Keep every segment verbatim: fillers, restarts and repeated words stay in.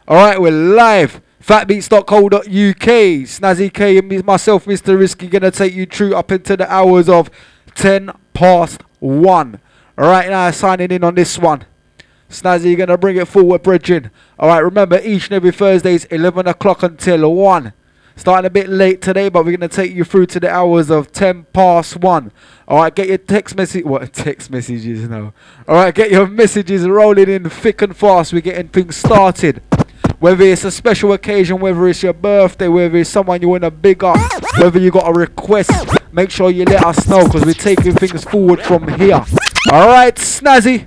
Alright, we're live. fatbeats dot co dot U K. Snazzy K and myself, Mister Risky, gonna take you through up into the hours of ten past one. Alright, now signing in on this one. Snazzy, gonna bring it forward, bridging. Alright, remember each and every Thursday is eleven o'clock until one. Starting a bit late today, but we're going to take you through to the hours of ten past one. Alright, get your text message. What? Text messages now. Alright, get your messages rolling in thick and fast. We're getting things started. Whether it's a special occasion, whether it's your birthday, whether it's someone you want to big up, whether you got a request, make sure you let us know because we're taking things forward from here. Alright, Snazzy.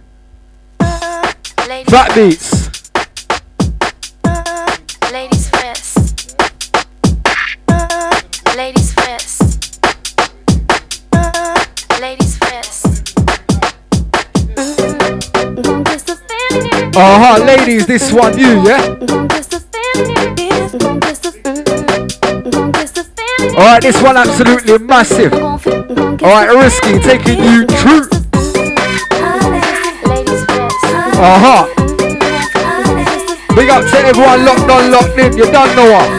Fat Beats. Ladies first. Ladies first. Ladies first. Uh-huh, ladies, this one you, yeah? Alright, this one absolutely massive. Alright, Risky, taking you through. Uh-huh. Big up to everyone locked on, locked in, you don't know what.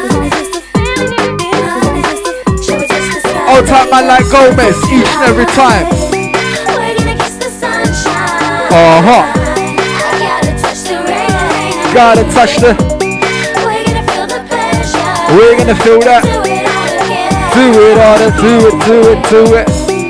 Old type man like Gomez, each and every time. Uh-huh. Gotta touch the. We're gonna feel that. Do it, order, do it, do it, do it.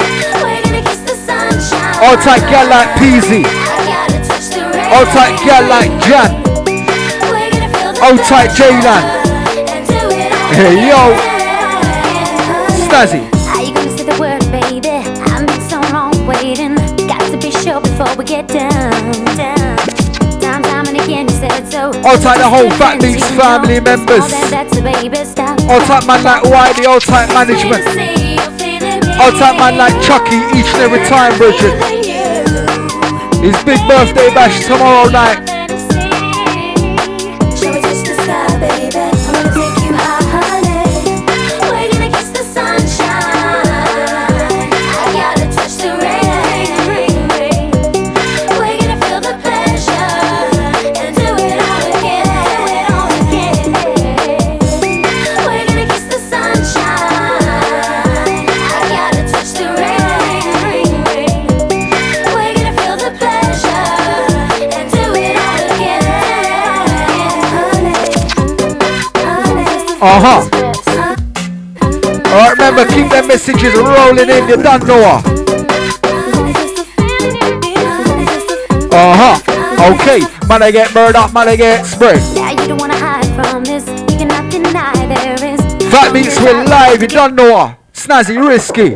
Old type girl like Peasy. Old type girl like Jan. Old type J-Lan. Hey yo. Snazzy. How you gonna say the word, baby? I've been so long waiting. Got to be sure before we get down, down. Time, time and again you said so. All type the whole Fat Beats family members. All type man like Wiley, all type management. All type man like Chucky, each and every time, Bridget. His big birthday bash tomorrow night. Uh-huh. Alright, remember, keep them messages rolling in, you don't know her. Uh-huh. Okay, man, I get murdered, man, I get sprayed. Yeah, you don't wanna hide from this. You cannot deny there is. Fat Beats, we're live, you don't know her. Snazzy, Risky.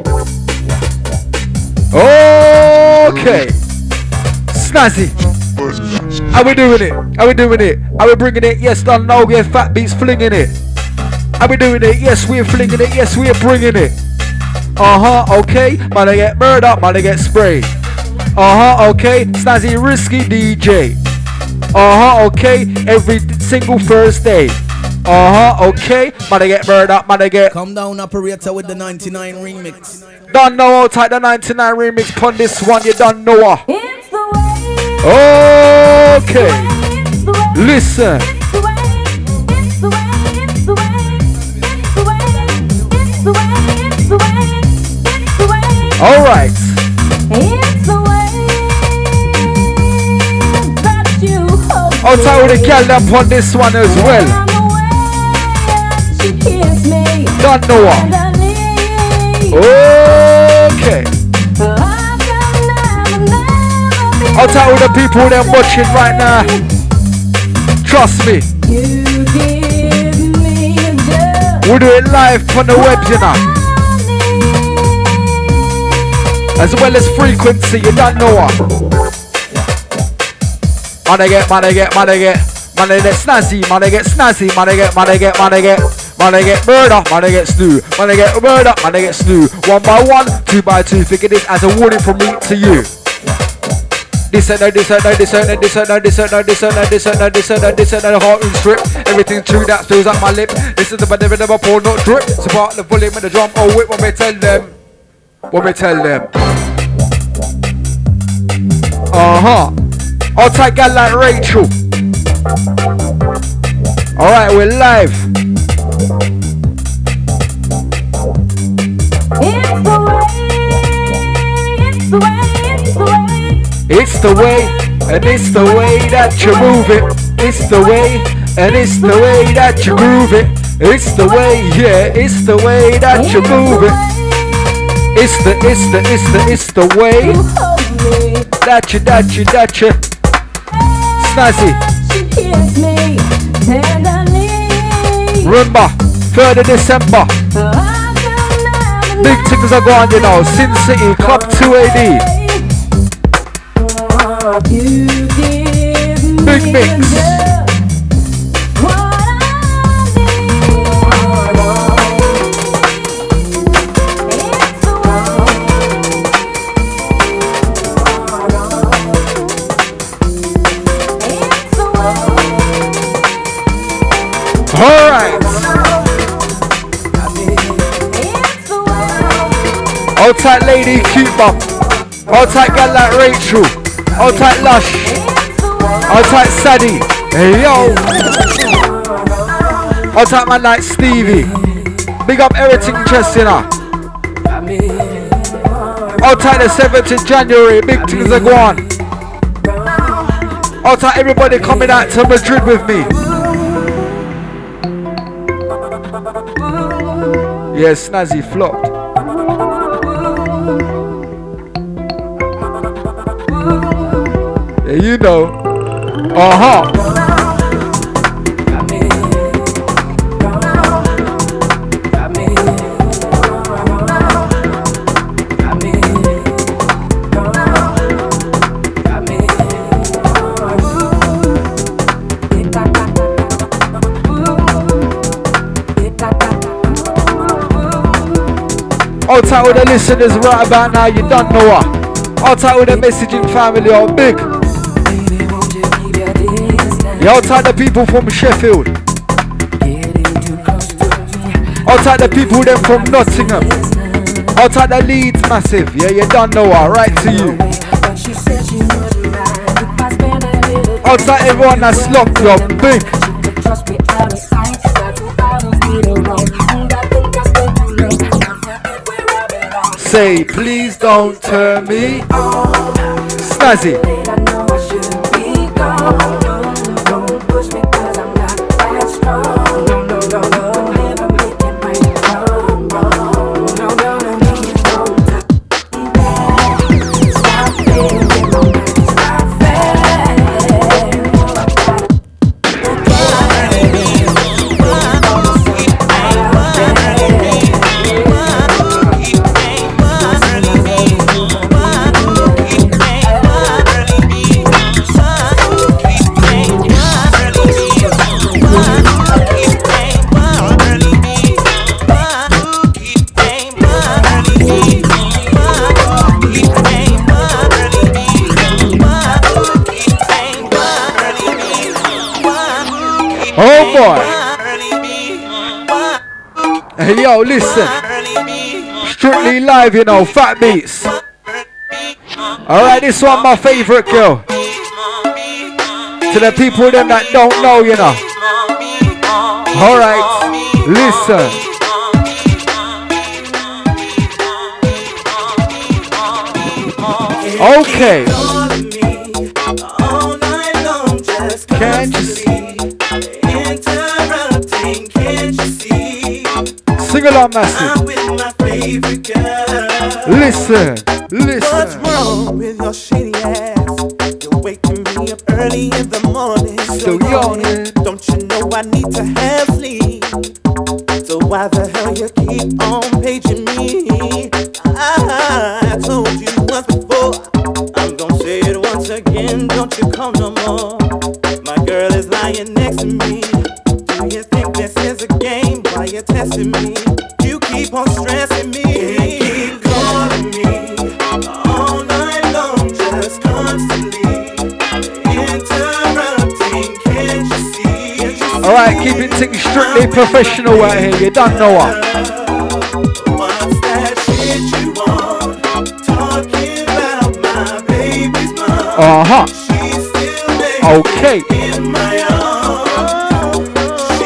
Okay. Snazzy. How we doing it? How we doing it? How we bringing it? Yes, don't know, yeah, Fat Beats flinging it. How we doing it? Yes, we're flinging it. Yes, we're bringing it. Uh-huh, okay. Man, I get murdered. Man, I get sprayed. Uh-huh, okay. Snazzy, Risky D J. Uh-huh, okay. Every single Thursday. Uh-huh, okay. Man, I get murdered. Man, I get... Come down, operator, with the ninety-nine remix. Don't know how tight the ninety-nine remix pon this one. You don't know her. Okay. Listen. All right. I'll tell you the girl up on this one as well. Don't know her. Okay. I'll tell you the people that watching right now. Trust me. We'll do it live on the web, you know. As well as frequency, you don't know what. Man, I get, man, I get, man, I get, man, I get Snazzy, man, I get Snazzy, man, I get, man, I get, man, I get, man, I get murder, man, I get slew, man, I get murder, man, I get slew. One by one, two by two. Figure this as a warning from me to you. This and that, this and that, this and that, this and that, this and that, this and that, this and that, this and that, this and that, the heart and strip. Everything true that spills out my lip. This is the bad never never pour, not drip. Support the volume and the drum, oh whip when we tell them. When we tell them. Uh-huh. I'll take a girl like Rachel. Alright, we're live. It's the way, and it's the way that you move it. It's the way, and it's the way that you groove it. It's the way, yeah, it's the way that you move it. It's the, it's the, it's the, it's the way that you, that you, that you. Snazzy. Remember, third of December. Big things are going, you know. Sin City, Club two A D. Big mix. Alright. Hold tight lady Cuba. Hold tight gal like Rachel. Hold tight Lush. Hold tight Sadie. Hey yo. Hold tight man like Stevie. Big up everything chest, you know. Hold tight the seventh of January. Big things are going. Hold tight everybody coming out to Madrid with me. Yeah, Snazzy flopped. Yeah, you know. Uh-huh. All tight with the listeners right about now, you don't know what. All tight with the messaging family, all big. Yeah, all tight the people from Sheffield. All tight the people them from Nottingham. All tight the Leeds massive, yeah, you don't know what, right to you. All tight everyone that's locked up, big. Say, please don't turn me on. Snazzy. Oh boy. Hey yo, listen. Strictly live, you know, Fat Beats. Alright, this one my favorite girl. To the people them that don't know, you know. Alright, listen. Okay. Can't you see? Sing along, massive. Listen, listen. What's wrong with your shitty ass? You're waking me up early in the morning. Still yawning. Don't you know I need to have sleep? So why the hell you keep on paging me? I told you once before, I'm gonna say it once again. Don't you call no more. My girl is lying next to me. Do you think this is a game? Why you testing me? You keep on stressing me. Keep calling me all night long, just constantly interrupting. Can't you see? Alright, keep it things strictly professional out here. You don't know what. What's that shit you want? Talking about my baby's mom. Uh huh. She's still there Okay. in my arms.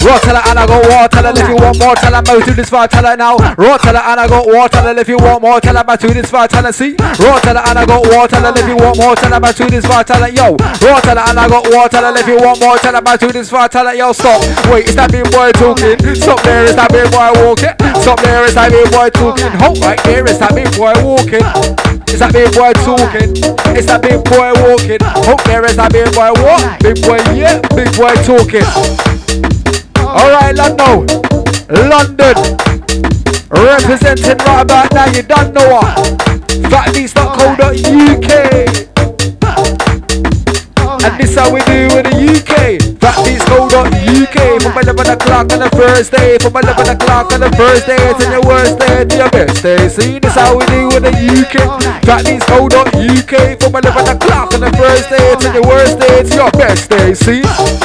Raw, tell her, and I got war, tell her if you want more, tell her, move to this far, tell her now. Raw, tell her, and I got war, tell her if you want more, tell her, back to this far, tell her, see. Raw, tell her, and I got war, tell her if you want more, tell her, back to this far, tell her, yo. Raw, tell her, and I got war, tell her if you want more, tell her, back to this far, tell her, yo, stop. Wait, is that big boy talking? Stop there, is that big boy walking? Stop there, is that big boy talking? Hold right there, is that big boy walking? Is that big boy talking? Is that big boy walking? Hope there is that big boy walk. Big boy, yeah, big boy talking. Alright, London. London. Representing right about now, you don't know what. fat beats dot co dot U K. And this how we do in the U K. fat beats dot co dot U K. From eleven o'clock on the first day. From eleven o'clock on the first day to your worst day to your best day. See, this how we do in the U K. fat beats dot co dot U K. From eleven o'clock on the first day to your worst day to your best day. See?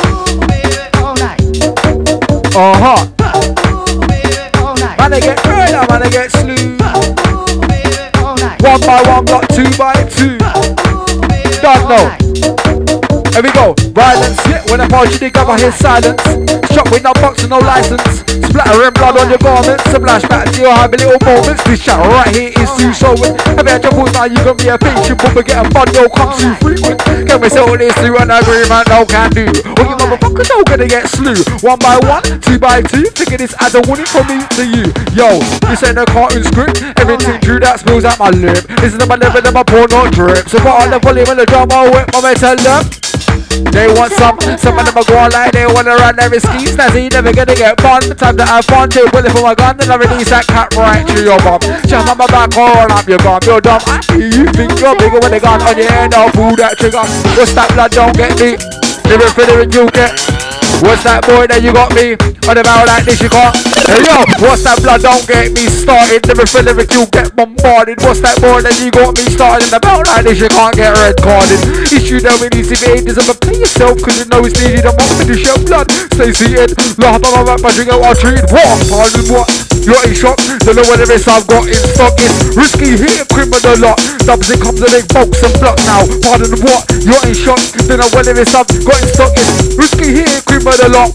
Uh-huh. Man, they get murder, man, they get slew. One by one, block two by two. Don't know. Here we go, violence, yeah, when I punch you dig up I hear silence. Shot with no box and no license. Splattering blood on your garments. A flashback to your happy little moments. This shot right here is too showing. Have you had your voice now you can be a patient, but get a fun, no come too frequent. Can we settle this through an agreement, no can do. All you motherfuckers all gonna get slew. One by one, two by two, figure this as a warning from me to you. Yo, this ain't a cartoon script. Everything true that spills out my lip. This is my level of my porno drip. So put on the volume and the drama with my metal them. They want some, some of them are going like they wanna run every ski. Snazzy, never gonna get fun. Time to have fun, take a bullet for my gun. Then I release that cat right to your bum. Jump on my back, hold up your gun. You're dumb, I see you think you're bigger with a gun on your head. I'll pull that trigger. What's that blood, don't get me. Never feeling you get. What's that boy that you got me? On the barrel like this you can't. Hey yo, what's that blood, don't get me started. Never feel if you get bombarded. What's that boy that you got me started? In the barrel like this you can't get red carded. Issue that we need to be ages of a play yourself. Cause you know it's needed, I'm not gonna shed blood. Stay seated, laugh on my rap, but drink out our treat. What? Pardon what? You're in shock, don't know what it is I've got in stock. It's risky here, criminal lot. Dubs it comes in big box and block now. Pardon what? You're in shock, don't know what it is I've got in stock. It's risky here, criminal lot.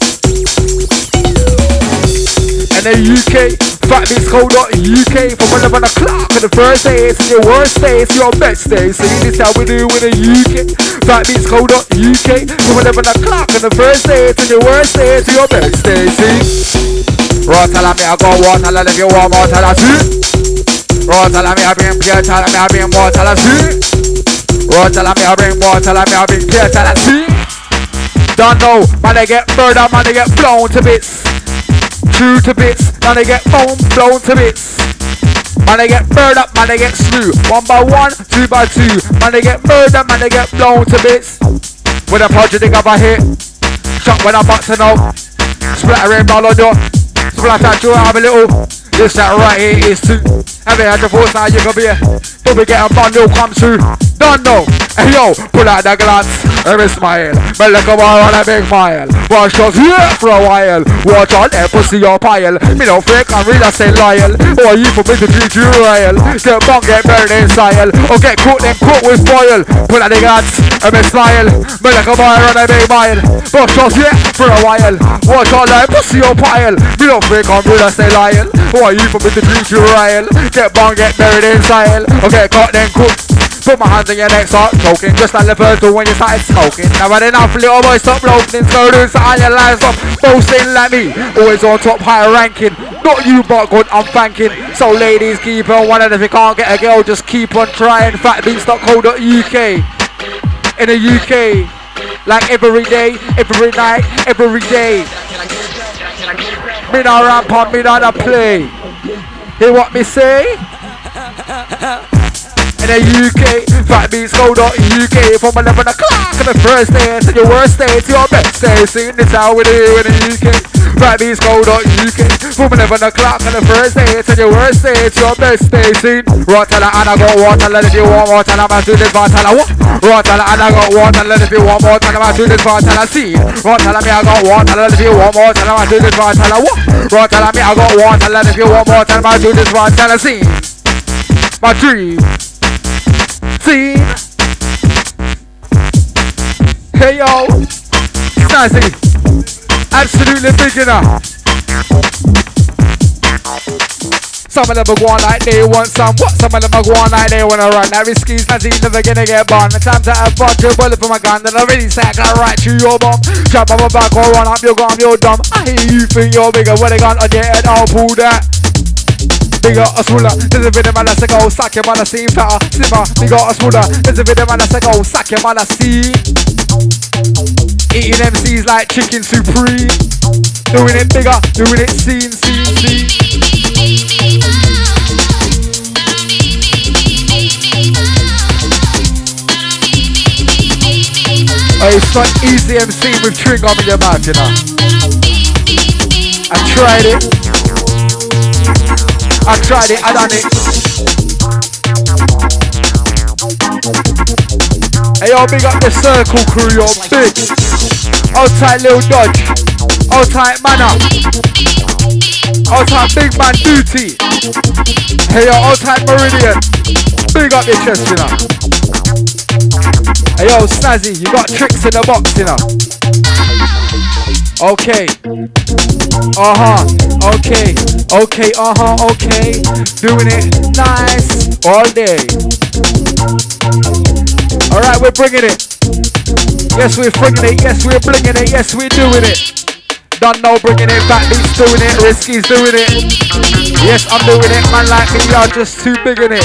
And the U K, fat beats dot co dot U K. From eleven o'clock on the first day, it's your worst day, it's your best day. See, this how we do in the U K. fat beats dot co dot U K. From eleven o'clock on the first day, it's your worst day, it's your best day. See? Raw, tell me I got one, tell if you want more, tell us see. Raw, tell me I bring pure, tell me I bring more, tell us see. Raw, tell me I bring more, tell me I bring pure, tell us see. Don't know, man they get murdered, man they get blown to bits. True to bits, man they get bone blown to bits. Man they get murdered, man they get slew. One by one, two by two. Man they get murdered, man they get blown to bits. With a project they got a hit. Shot when I'm boxing out. Splattering blood on your. Splash at you, have a little. This that right here is two. Have you had your force now you can be a. But we get a bundle come through. Don't know. Hey yo, pull out the glance. Let me smile. But look over on a big mile. Watch us here for a while. Watch all that pussy your pile. Me no fake, I'm real, I say loyal. Or you for me to treat you royal. Get bunk, get burned in style. Or get cooked, then cooked with spoil. Pull out the glance. Let me smile. But look over on a big mile. Watch us here for a while. Watch all that pussy your pile. Me no fake, I'm real, I say loyal. Or you for me to treat you royal. Get bunk, get buried in style. Or get caught, then cooked. Put my hands in your neck, start choking. Just like the first do when you started smoking. Now had enough, little boy, stop loafing. Go doing something your life, stop boasting like me. Always on top, higher ranking. Not you, but good, I'm thanking. So ladies, keep on one, and if you can't get a girl, just keep on trying. fat beats dot co dot U K. In the U K, like every day, every night, every day. Me not ramp on, me not a play. Hear what me say? In the U K, fat beats dot co dot U K. From eleven o'clock on the first day to your worst day to your best day. Sing this how we do in the U K. fat beats dot co dot U K. From eleven o'clock on the first day to your worst day to your best day. Sing. Raw, tell her and I got one, tell her if you want more, tell her I do this for, tell her what? Raw, tell her and I got one, tell her if you want more, tell her I do this for, tell her see. Raw, tell her me I got one, tell her if you want more, tell her I do this for, tell her what? Raw, tell her me I got one, tell her if you want more, tell her I do this for, tell her see. My dream. See? Hey yo, Snazzy. Absolutely big enough. Some of them are going like they want some. What? Some of them are going like they wanna run. That risky's not never gonna get burned. The time to have fun, you bullet for my gun. Then I really say I can right through your bum. Jump on my back or run up your gun, you're dumb. I hear you think you're bigger. When they gun on your head, I'll pull that. Bigger or smaller, there's a video man that's a go. Suck your man, I see fatter, slimmer. Bigger or smaller, there's a video man that's a go. Suck your man, I see. Eating M Cs like chicken supreme. Doing it bigger, doing it scene, scene, scene. Oh, it's not easy M C with chewing gum in your mouth, you know. I tried it. I tried it, I done it. Hey yo, big up the circle crew, you're big. Hold tight Lil Dodge. Hold tight Manna. Hold tight Big Man Duty. Hey yo, hold tight Meridian. Big up your chest, you know. Hey yo, Snazzy, you got tricks in the box, you know. Okay. Uh-huh. Okay. Okay, uh-huh, okay. Doing it nice all day. Alright, we're bringing it. Yes, we're bringing it. Yes, we're bringing it. Yes, we're doing it. Don't know, bringing it back. Beats doing it. Risky's doing it. Yes, I'm doing it. Man like me, y'all just too big in it.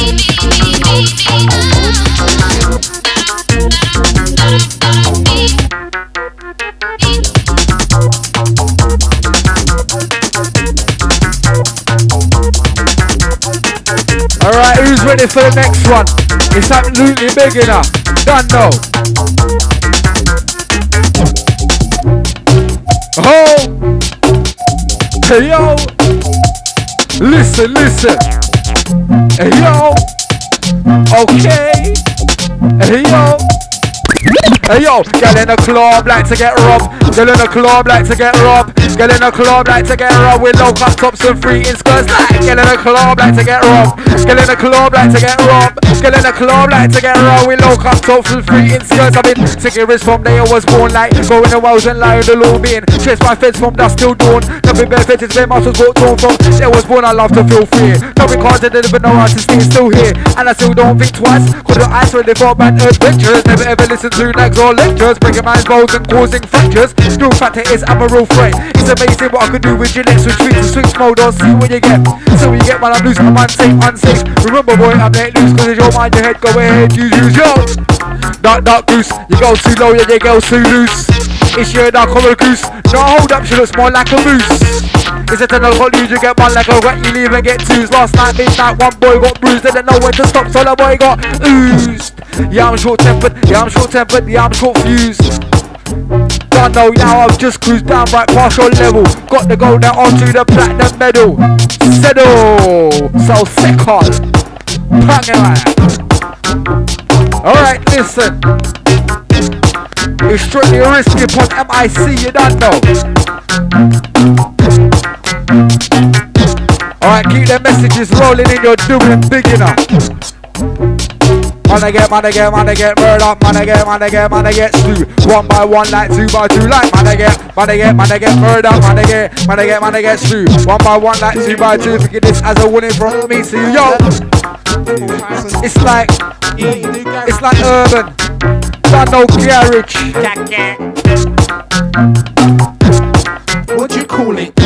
Alright, who's ready for the next one? It's absolutely big enough. Done know. Oh! Hey yo! Listen, listen! Hey yo! Okay! Hey yo! Hey yo! Girl in the club like to get robbed. Girl in the club like to get robbed. Girl in the club like to get robbed with low cut tops and free in skirts. Like girl in the club like to get robbed. Girl in the club like to get robbed. Girl in the club like to get robbed with low cut tops and free in skirts. I've been taking risks from day I was born, like going the wells and lying the law being chased by feds from dusk till dawn. Nothing benefits where muscles walked on from. There was born I love to feel free. Nothing can't deliver no artist is still here, and I still don't think twice. Cause the eyes really for bad adventures. Never ever listen to nags or lectures, breaking man's bones and causing fractures. Still factor is I'm a real threat. It's amazing what I could do with your next retreat to switch mode or see what you get. So you get when I'm losing my mind, safe, unsafe. Remember boy, I'm let loose cause it's your mind, your head, go ahead, use, use, yo. Dark, dark goose, you go too low, yeah, you go too loose. It's your dark color goose. No, hold up, she looks more like a moose. It's a ten o'clock news, you get one like a rat, you leave and get twos. Last night, midnight, one boy got bruised, didn't know when to stop, so the boy got oozed. Yeah, I'm short tempered, yeah, I'm short tempered, yeah, I'm short fused. Don't know, yeah, I've just cruised down right past your level. Got to go now onto the platinum medal. Settle, so second. Alright, listen. It's strictly risky upon M I C, you don't know. Alright, keep the messages rolling in, you're doing big enough. Man I get, man I get, man I get murdered, man I get, man I get, man I get slew. One by one, like two by two, like man I get, man I get, man I get murdered, man I get, man I get, man I get slew. One by one, like two by two, forget this as a warning from me to you, yo. It's like, it's like urban, don't know garage. What do you call it?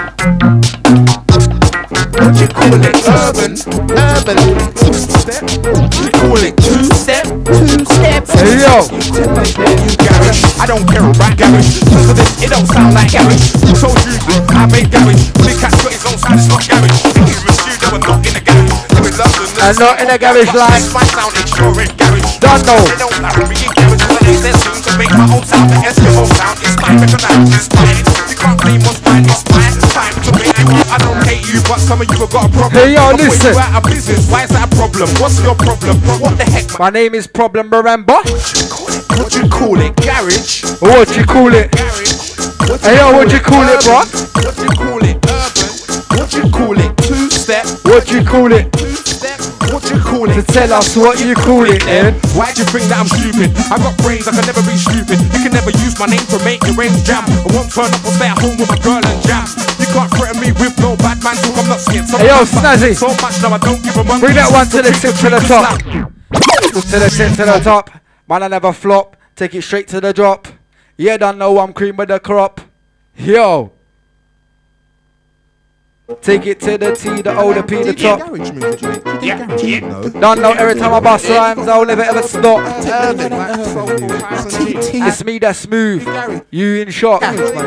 What do you call it? Urban, urban. Two-step. What do you call it? Two-step, two-step. Hey yo. Garage. I don't care about garage. Because of this, it don't sound like garage. I told you, I made garage. When the cat's got his own sound, it's not garage. He's in the studio and not in the garage. And not in the garage like. My sound is sure in garage. Don't know. They don't like me in garage. But they said soon to make my own sound. The Eskimo sound is mine. Recognize it's mine. You can't claim what's mine. It's mine. It's time to make it. I don't hate you, but some of you have got a problem. Hey yo, listen. You out of business. Why is that a problem? What's your problem? What the heck, man? My name is Problem, remember? What you call it? Garage? What you call it? Garage? Hey yo, what you call it, bro? What you call it? Urban? What you call it? Two-step? What you call it? Two-step? What you call it? To tell us what you call it, then. Why do you think that I'm stupid? I got brains, I can never be stupid. You can never I'ma use my name to make your range jam. I won't turn up or stay at home with my girl and jam. You can't threaten me with no bad man talk, I'm not scared. Hey yo, Snazzy, so much now I don't give a monkey. bring that one to the tip to the top. To the tip to the top. Man, I never flop. Take it straight to the drop. Yeah, don't know I'm cream with the crop. Yo. Take it to the T, the O, the P, the top. Yeah, yeah. Don't know every time I bust rhymes, I'll never ever stop. It's me that's smooth. You in shock.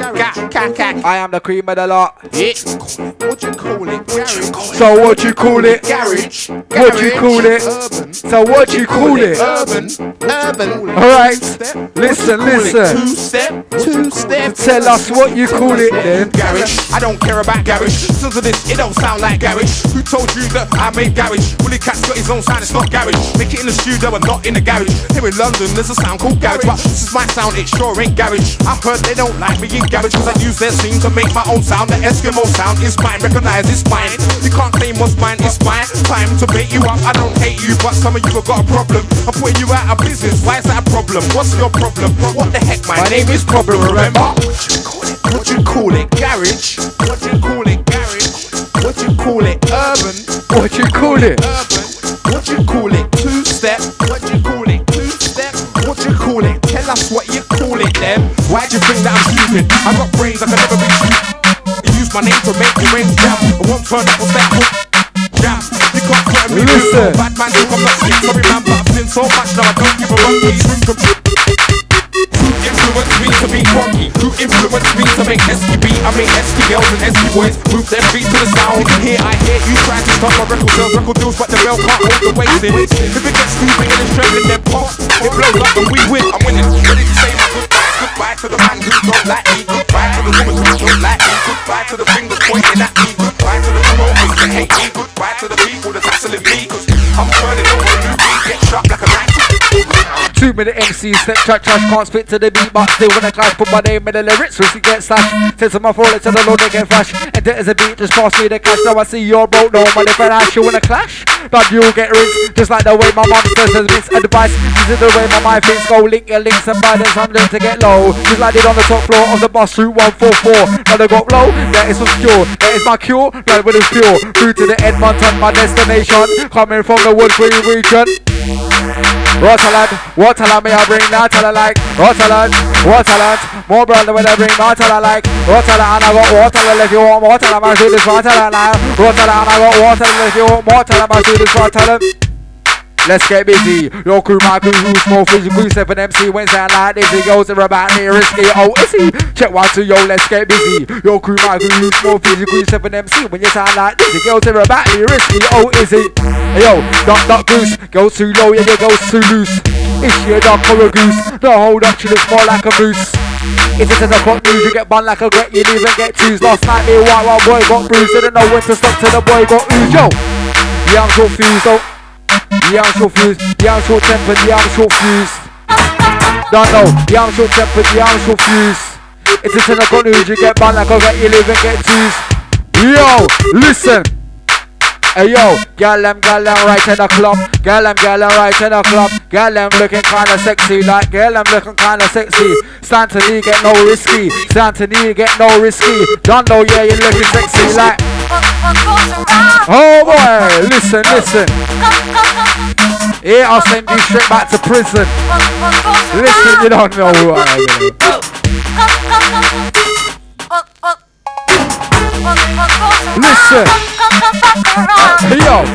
I am the cream of the lot. What you call it? Garage. So what you call it? Garage. What you call it? Urban. So what you call it? Urban. Urban. Alright. Listen, listen. Two step. Two step. Tell us what you call it then. Garage. I don't care about garage. Listen to this, it don't sound like garage. Who told you that I made garage? Willie Cat's got his own sound, it's not garage. Make it in the studio and not in the garage. Here in London there's a sound called garage, but this is my sound, it sure ain't garage. I heard they don't like me in garage cause I use their scene to make my own sound. The Eskimo sound is mine, recognize it's mine. You can't claim what's mine, it's mine. Time to bait you up, I don't hate you, but some of you have got a problem. I'm putting you out of business, why is that a problem? What's your problem? What the heck, my, my name is Problem, remember? What you call it? Garage? What you call it? Garage? What you call it? Urban? What you call it? Urban? What you call it? Two step? What you call it? Two step? What you call it? Tell us what you call it then. Why do you think that I'm stupid? I got brains, I can never be stupid. You use my name to make your range jam. I won't turn up or stay at home. Jam. You can't threaten me with no bad man talk, I'm not scared. Sorry man, but I've seen so much now I don't give a monkey. Who influenced me to be funky? Who influenced me to make S T B? I mean S T girls and S T boys move their feet to the sound. Here I hear you trying to stop my record sales, record deals, but the bell can't hold the weight in. If it gets too big and it's trembling, then pop. It blows up and we win. I'm winning. Ready to say my goodbye. Goodbye to the man who don't like me. Goodbye to the woman who don't like me. Goodbye to the fingers pointing at me. Goodbye to the promoters that hate me. Goodbye to the people that's hassling me. Cause I'm turning over a new beat, get shot like a knife. Two minute M C, step track trash, can't spit to the beat, but still when I clash, put my name in the lyrics, so she get slashed. Says to my fall, it's to the load, they get flash. And there's a beat, just pass me the cash. Now I see you're broke, no money for hash, you wanna clash? But you'll get rinsed, just like the way my mom says there's misadvice. This is the way my mind thinks, go link your links and buy them something to get low. Just like it on the top floor of the bus route one four four. Now they got low, that is obscure, that is my cure, right when it's pure. Through to the Edmonton, my destination, coming from the Woodbury region. Waterland, Waterland, may I bring Natalie like Waterland, Waterland, more brother when I bring Natalie like Waterland, and I got Waterland if you want Waterland, I do this Waterland now. Waterland, and I got Waterland if you want Waterland, I do this Waterland. Let's get busy. Your crew, my crew, who's more physical, seven M C, when sound like this, it goes about me, risky, oh, is he? Check one, two, yo, let's get busy. Your crew, my crew, who's more physical, seven M C, when you sound like this, it goes about me, risky, oh, is he? Hey, yo, duck, duck, goose, go too low, yeah, it goes too loose. Is she a duck or a goose? The whole duck, she looks more like a moose. If it's in the hot news, you get bun like a gret, you didn't even get twos. Last night, me, white, white boy got bruised, didn't know when to stop till the boy got ooze, yo. Yeah, I'm short fused, though. Yeah, I'm short fused, yeah, I'm short tempered, yeah, I'm short fused. Don't know, yeah, I'm short tempered, yeah, I'm short fused. If it's in the hot news, you get bun like a gret, you didn't even get twos. Yo, listen. Hey yo, gal them, gal them right in the club. Gal them, gal them right in the club. Gal them looking kinda sexy, like gal them looking kinda sexy. Santony get no risky, Santony get no risky. Don't know, yeah, you're looking sexy, like. Oh boy, listen, listen. Yeah, I'll send you straight back to prison. Listen, you don't know who I am. Listen. Hey yo.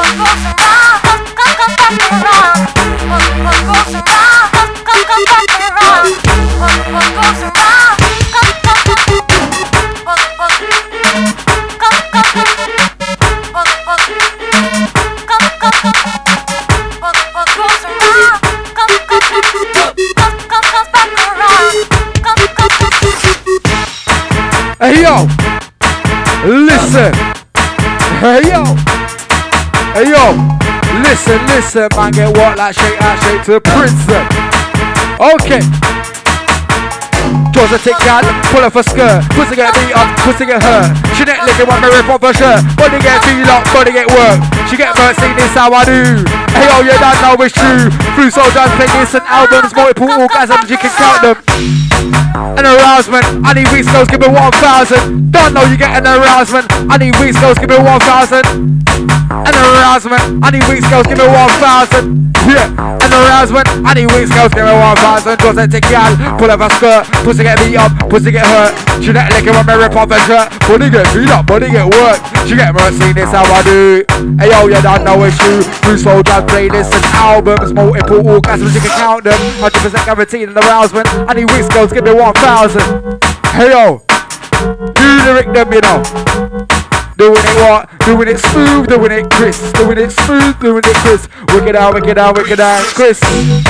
Hey yo. Listen. Hey yo. Hey yo. Listen, listen, man, get what like straight out, straight to prison. Okay. Jaws a tick gal, pull off a skirt. Pussy get beat up, pussy get hurt. She neck licking when me rip off her shirt. Body get feel up, body get work. She get mercy, this how I do. Hey yo, you don't know it's true. Through soul dance playlists and albums, multiple orgasms, you can count them. An arousement, I need weak skills, give me one thousand. Don't know you get an arousement, I need weak skills, give me one thousand. An arousement, I need weak skills, give me one thousand. Yeah, an arousement, I need weak skills, give me one thousand. Does it take y'all, pull up a skirt, pussy get beat up, pussy get hurt. She get lick it when me rip off a shirt. Body get beat up, body get worked. She get mercy, this how I do. Hey yo, you don't know it's true. Through soul dance playlists and albums, multiple orgasms, you can count them. one hundred percent guaranteed an arousement, I need weak skills, give me one thousand. Hey yo, do lyric them, you know. Doing it what? Doing it smooth, doing it crisp. Doing it smooth, doing it crisp. Wicked out, wicked out, wicked out, crisp.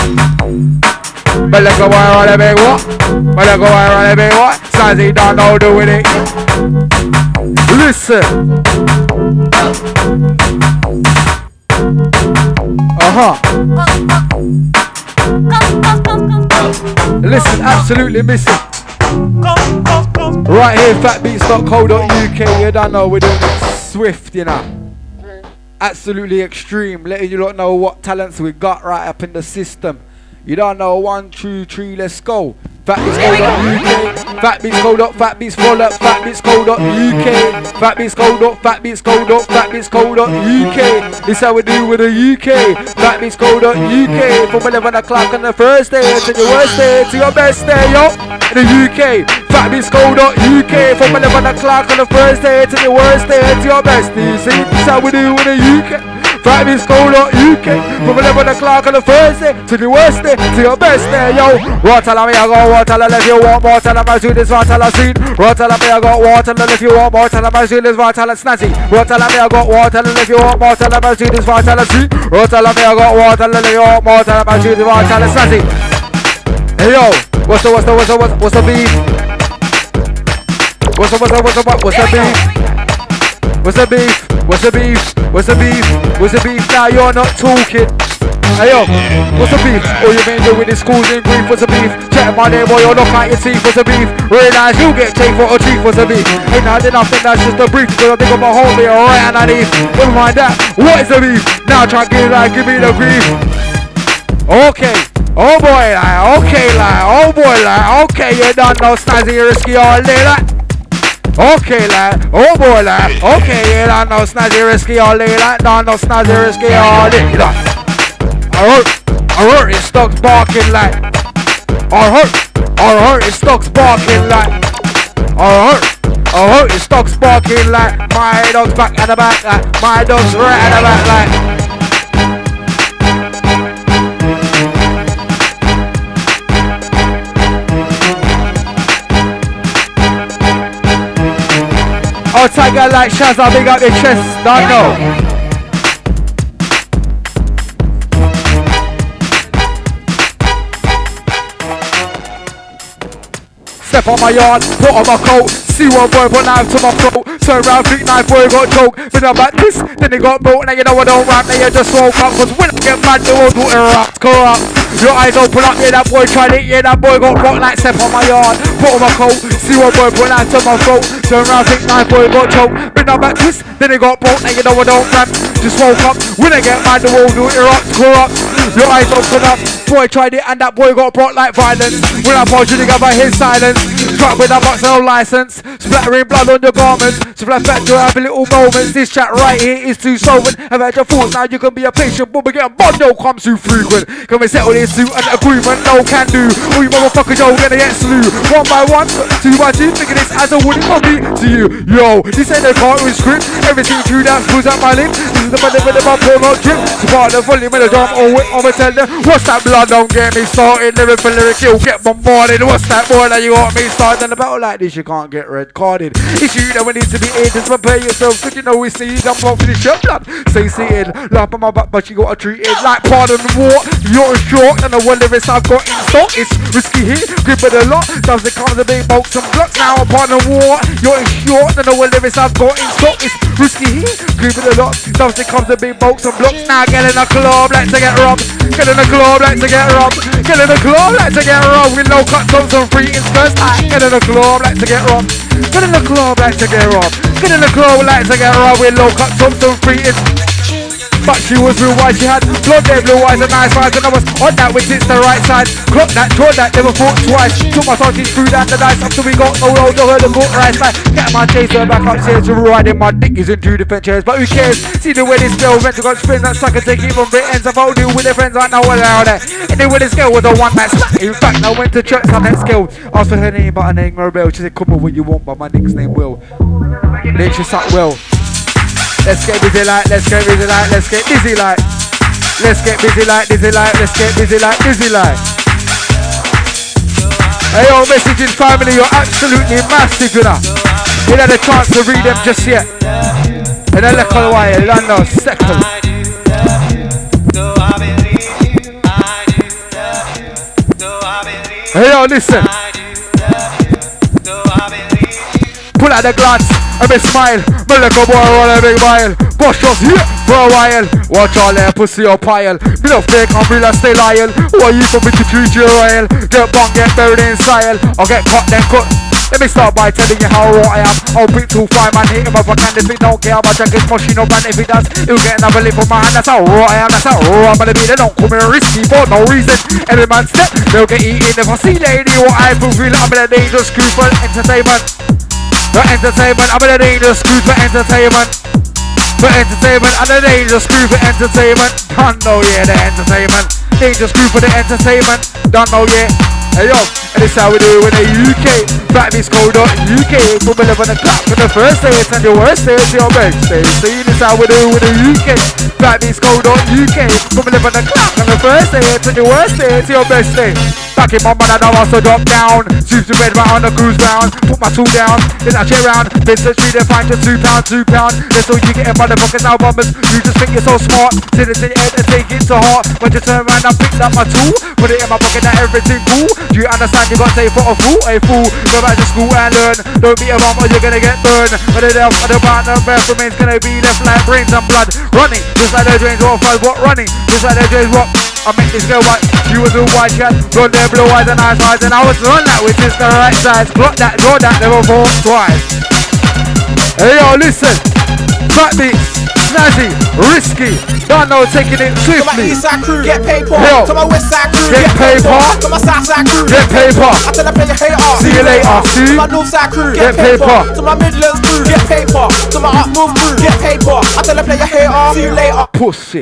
But let's go on the big what? But let's go on the big what? Snazzy don't know doing it. Listen. Uh-huh. Listen, absolutely missing. Right here, fatbeats dot co dot U K. You don't know we're doing it swift, you know. Absolutely extreme, letting you lot know what talents we got right up in the system. You don't know, one, two, three, let's go. fatbeats dot co dot U K, fatbeats co dot fatbeats follow up, fatbeats co dot U K, fatbeats co dot fatbeats co dot fatbeats co dot U K. This how we do with the U K. fatbeats co dot U K from eleven o'clock on the first day to your worst day to your best day, yo. In the U K, fatbeats co dot U K from eleven o'clock on the first day to your worst day to your best day. See, this how we do with the U K. fatbeats co dot U K from eleven o'clock on the first day to the worst day to your best day, yo. Water me I got water if you want more, tell them I do this, water I seen. Water me I got water if you want more, tell them I do this, water I snazzy. Water me I got water if you want more, tell them I do this, water I see. Water me I got water if you want more, tell them I do this, water I snazzy. Hey yo, what's the what's the what's the what's, what's the beef? What's the what's the what's the what's the beef? What's the beef? What's the beef? What's the beef? What's the beef? Now you're not talking. Hey yo, what's the beef? All you been doing is causing grief. What's the beef? Chatting my name while you're knock out your teeth. What's the beef? Realise you get chafed for a chief. What's the beef? Ain't nothing, I think that's just a brief. Cause I think of my whole beer right underneath. Never mind that. What is the beef? Now try to give like, give me the grief. Okay. Oh boy, like, okay, like, oh boy, like, okay, you don't know Snazzy Risky all day, like. Okay, like, oh boy, like, okay, you don't know Snazzy Risky all day, like, don't know Snazzy Risky all day, like. I heard, I heard it stocks barking, like. I heard, I heard it stocks barking, like. I heard, I heard it stocks barking, like. My dog's back at the back, like. My dog's right at the back, like. Oh, tiger like Shazza, big up your chest, don't know. Step on my yard, put on my coat. See one boy put knife to my throat. Turn round, think knife boy got choke. Been about this, then he got broke. Now you know I don't rap, now you just woke up. Cause when I get mad, the world will erupt, corrupt. Your eyes open up, yeah, that boy tried it. Yeah, that boy got rocked like step on my yard. Put on my coat, see one boy put knife to my throat. Turn round, think knife boy got choke. Been about this, then he got broke. Now you know I don't rap, just woke up. When I get mad, the world will erupt, corrupt. Your eyes open up, boy tried it and that boy got brought like violence. When I pause you together, his silence. Drop with a box no license, splattering blood on your garments. So flat back to have a little moments. This chat right here is too solvent. I've had your thoughts, now you can be a patient, but we get a bond, no comes too frequent. Can we settle this to an agreement? No can do. All you motherfuckers, yo, gonna get slew. One by one, two by two, thinking this as a would from me to you. Yo, this ain't a cartoon script. Everything true that pulls out my lip. This is the money with my poor old drip. So part of the volume in the drum, oh wait, I'ma tell them. What's that blood? Don't get me started. Lyric for lyric, you'll get bombarded. What's that boy that you got me started? In a battle like this, you can't get red carded. It's you that we need to be in. Just prepare yourself, cause you know we see you jump off finish your blood. Stay seated, laugh on my back, but you gotta treat it like pardon war. You're short, and the one lyrics I've got in stock. It's risky here, grip it a lot. Does it come to big bolts and blocks? Now upon the war, you're short, and the one lyrics I've got in stock. It's risky here, grip it a lot. Does it come to big bolts and blocks? Now get in the club, like to get robbed. Get in the club, like to get robbed. Get in the club, like to get robbed. With no cut tops and free ins first. Get in the club, like to get robbed. Get in the club, like to get robbed. Get in the club, like to get robbed. With low cut tops and free ins. but she was real wide. She had blonde hair, blue eyes, and nice eyes, and I was on that with it's the right side. Clock that, draw that, never thought twice. Took my talking through down the dice after we got no road to her to go right side. Get my chaser back upstairs, riding my dick is in two different chairs, but who cares? See the way this girl meant to go spin that sucker, take it from Britain's. I found you with their friends right now, what out there. Anyway, this girl was a one night smack. In fact, I went to church on that scale. Asked for her name, but her name Rebel. She said, come on, what you want, but my nick's name Will. Then she sat well. Let's get busy like, let's get busy like, let's get busy like. Let's get busy like, busy like, let's get busy like, busy like. Hey yo, messaging family, you're absolutely massive, you know. You had a chance to read them just yet. And then look on why, Lando, second. Hey yo, listen. Pull out the glass, and me smile. Me look a boy run a big mile. Boss just here for a while. Watch all that pussy or pile. Me love fake and real and stay loyal. Why you for me to treat you royal? Get bang, get buried in style. Or get cut, then cut. Let me start by telling you how raw I am. I'll pick two fine man, hit him if I can. If he don't care, my jacket's mushy, no man. If he does, he'll get another lip from my hand. That's how raw I am, that's how raw I'm gonna be. They don't call me risky for no reason. Every man step, they'll get eaten. If I see lady, what I fulfill, I'm in a dangerous crew for entertainment. For entertainment, I'm in a dangerous crew for entertainment. For entertainment, I'm in a dangerous crew for entertainment. Don't know, yeah, the entertainment. Dangerous crew for the entertainment. Don't know, yeah. Hey yo, and this how we do it in the U K. Fatbeatsco.U K. From eleven o'clock to the first day, and your worst day to your best day. See, this how we do it in the U K. Fatbeatsco.U K. From eleven o'clock on the first day, and your worst day to your best day. Back in my man, I also drop down. Shoot the red right on the cruise ground. Put my tool down, then I cheer round. Business street, they find just two pound, two pound. That's all you get in motherfuckers now, bombers. You just think you're so smart. Sit it to your head and take it to heart. When you turn around, I picked up my tool. Put it in my pocket, now everything cool. Do you understand? You got to say for a fool, a fool. Go back to school and learn. Don't be a bum or you're gonna get burned. But the death of the partner breath remains gonna be left like brains and blood. Running, just like the drains what flood. What running? Just like the drains what. I met this girl white. She was a white cat. Blonde hair, blue eyes and nice eyes. And I was on that which is the right size. Block that, draw that, never fall twice. Hey yo, listen. Fat beats, snazzy, risky. Don't know, taking it swiftly. To my east side crew, get paper. Yo. To my west side crew, Get paper. To my south side crew, Get paper. I tell them play your hater. See you later, see? To my north side crew, Get paper. To my Midlands crew, get paper. To my up north crew, get paper. I tell them play your hater. See you later. Pussy.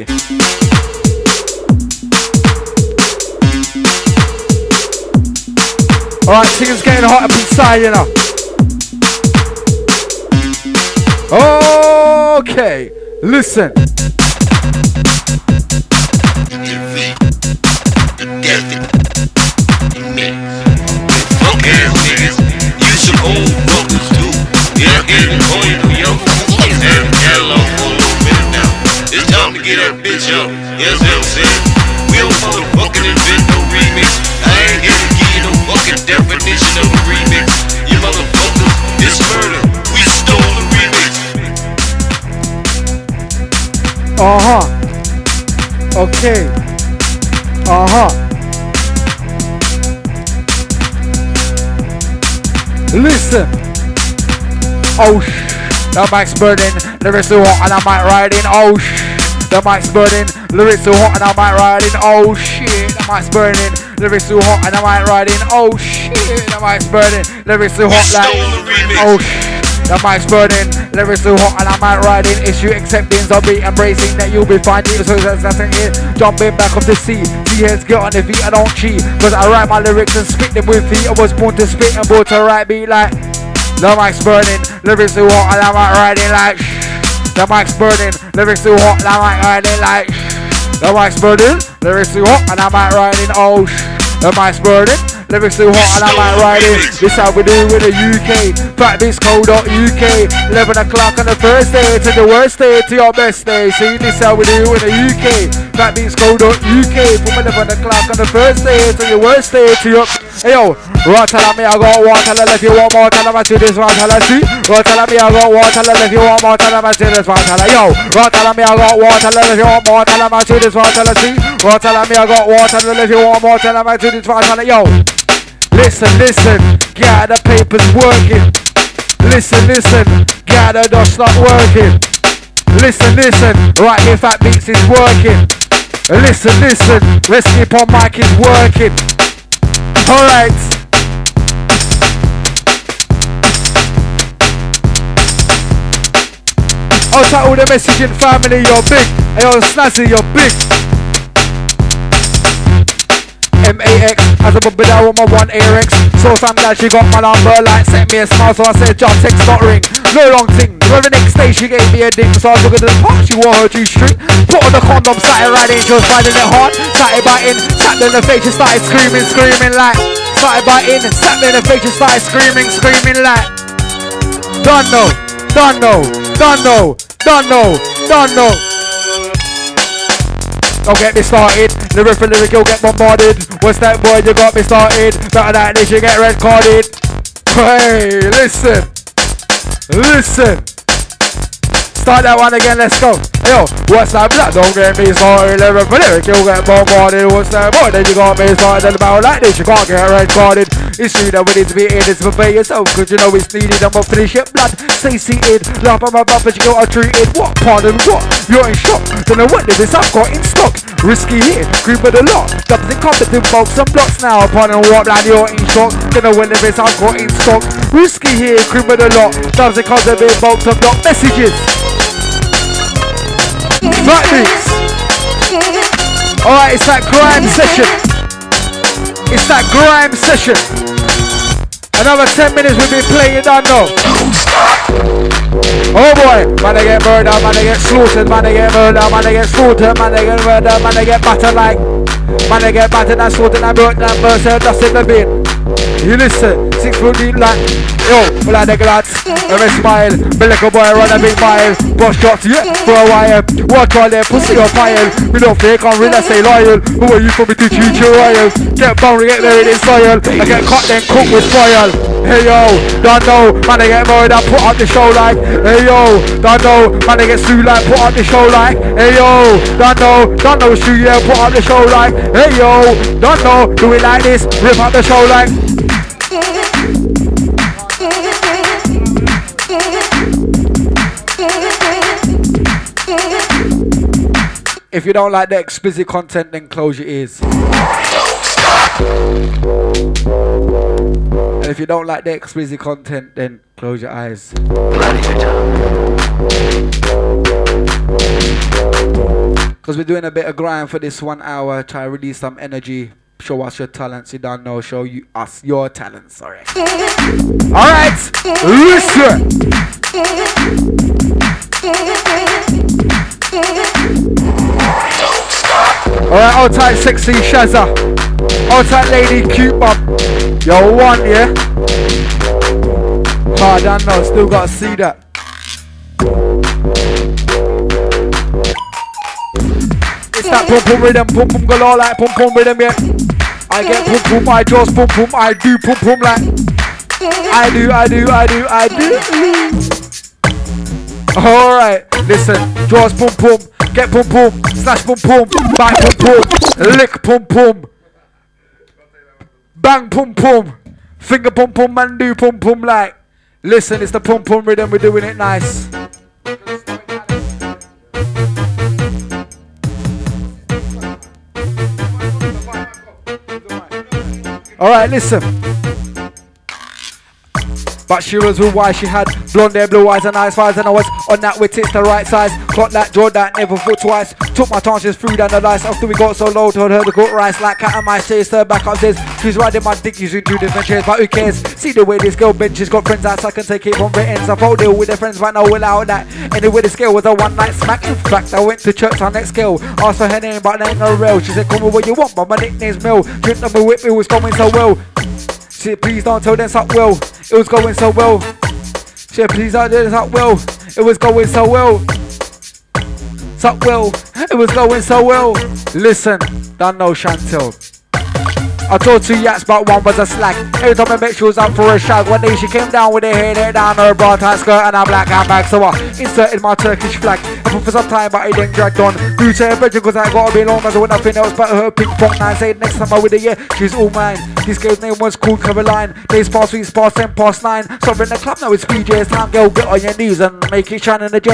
Alright, things getting hot up inside, you know. Okay, listen. It's time to get that bitch up. Yes, I'm saying. We don't motherfucking invent no remix. I ain't here to give you no fucking definition of a remix. You motherfuckers, it's murder. We stole the remix. Uh-huh. Okay. Uh-huh. Listen. Oh shh. The mic's burning. Lyrics so hot and I might ride in. Oh shh. The mic's burning. Lyrics so hot and I might ride in. Oh shit. The mic's burning. Lyrics so hot and I might ride in. Oh shit. The mic's burning. Lyrics so hot like. Oh shh. The mic's burning, lyrics so hot and I might ride in. Issue accepting, zombie embracing that you'll be finding. So that's nothing here, jumping back off the sea. T-heads get on the feet, I don't cheat. Cause I write my lyrics and spit them with feet. I was born to spit and born to write beat like. The mic's burning, lyrics so hot and I might ride in like. The mic's burning, lyrics so hot and I might ride in like. The mic's burning, lyrics so hot and I might ride in. Oh sh. The mic's burning. Lyrics so hot and I might ride in. This how we do in the U K. Fatbeatsco.U K. eleven o'clock on the first day to the worst day to your best day. See, this how we do in the U K. Fatbeatsco.U K. From eleven o'clock on the first day to your worst day to your. Hey yo, right tell me I got one, tell her if you want more, tell her I do this one, tell her see. Right tell me I got one, tell her if you want more, tell her I do this one, tell her yo. Right tell me I got one, tell her if you want more, tell her I do this one, tell her see. Right tell me I got one, tell her if you want more, tell her I do this one, tell her yo. Listen, listen, yeah, the paper's working. Listen, listen, yeah, the dust not working. Listen, listen. Right here, Fat Beats is working. Listen, listen. Rescue upon mic is working. Alright. I'll tell all the messaging family, you're big. Hey, yo, Snazzy, you're big. M A X, as a bubble down with my one A R X. So I'm glad she got my number, like sent me a smile, so I said, John, text not ring. No long thing, well the next day she gave me a dick, so I was looking at the park, she wore her G-string. Put on the condom, started riding, she was finding it hard. Started biting, slapped in the face, she started screaming, screaming like. Started biting, slapped in the face, she started screaming, screaming like. Don't know, don't know, don't know, don't know, don't know. Don't get me started, lyric for lyric, you'll get bombarded. What's that boy, you got me started. Better than this, you get red carded. Hey, listen, listen. Start that one again, let's go. Yo, what's that black? Don't get me started, lyric for lyric, you'll get bombarded. What's that boy, then you got me started. About like this, you can't get red carded. It's true that we need to be in this, prepare yourself, cause you know it's needed. I'm gonna finish it blood, stay seated. Laugh at my butt, but you got treated. What part of what? You're in shock. Don't know what this I've got in stock. Risky here, green with a lot. Doubles in competent bulks and blocks now. Pardon what, lad, you're in shock. Don't know when this I've got in stock. Risky here, green with a lot. Doubles in competent bulks and block messages. Right beats. Alright, it's that grime session. It's that grime session. Another ten minutes we've been playing, you don't know. Oh boy, man they get murdered, man they get slaughtered, man they get murdered, man they get slaughtered, man they get murdered, man they get battered like. Man they get battered and slaughtered and broken and burst and dust in the bin. You listen, six foot deep like, yo, well I the lads, let me smile, me little boy run a big mile, bust shots, yeah, for a while, watch all them pussy or pile, we don't fake on real, I say loyal, who are you for me to treat you royal, get bound, get married in soil, I get cut then cook with foil, hey yo, don't know, man they get murdered, put on the show like, hey yo, don't know, man they get sued like, put on the show like, hey yo, don't know, don't know, shoot yeah, put on the show like, hey yo, don't know, do it like this, rip on the show like. If you don't like the explicit content, then close your ears. And if you don't like the explicit content, then close your eyes. Because we're doing a bit of grind for this one hour, try to release some energy, show us your talents, you don't know, show you us your talents, sorry. Alright, listen! Alright, hold tight, sexy Shazza. Hold tight, lady, cute bum. Yo, one, yeah? Oh, I don't know, still gotta see that. It's that pum pum rhythm, pum pum galore like pum pum rhythm, yeah. I get pum pum, I just pum pum, I do pum pum like. I do, I do, I do, I do. Alright, listen, jaws pum pum. Get pum pum, slash pum pum, bang pum pum, lick pum pum, bang pum pum, finger pum pum and do pum pum like. Listen, it's the pum pum rhythm, we're doing it nice. Alright, listen. But she was with why she had blonde hair, blue eyes and eyes eyes, and I was on that with tits the right size. Clock that, draw that, never thought twice. Took my chances through down the dice. After we got so low, told her to cook rice like cat and mice. Chased her back upstairs. She's riding my dick using two different chairs, but who cares? See the way this girl benches, got friends outside, can take it from the ends. I thought deal with their friends, but no without that. Anyway, the scale was a one night smack. In fact, I went to church on next scale. Asked for her name, but there ain't no real. She said, call me what you want, but my nickname's Mel. Drink number whip, it was going so well. She said, please don't tell them something well. It was going so well. She said, please don't tell them something well. It was going so well. So well. It was going so well. Listen, don't know Chantel. I told two yaks, but one was a slag. Every time I met she was up for a shag. One day she came down with her hair there down her bra tight skirt and a black handbag. So I inserted my Turkish flag. I put for some time, but it then dragged on. Grew to her bedroom because I got to be long as with nothing else but her pink funk nine. Said next time I with her, yeah, she's all mine. This girl's name was called Caroline. Days past weeks past ten past nine. So in the club now it's P J's time, girl, get on your knees and make it shine in the gents.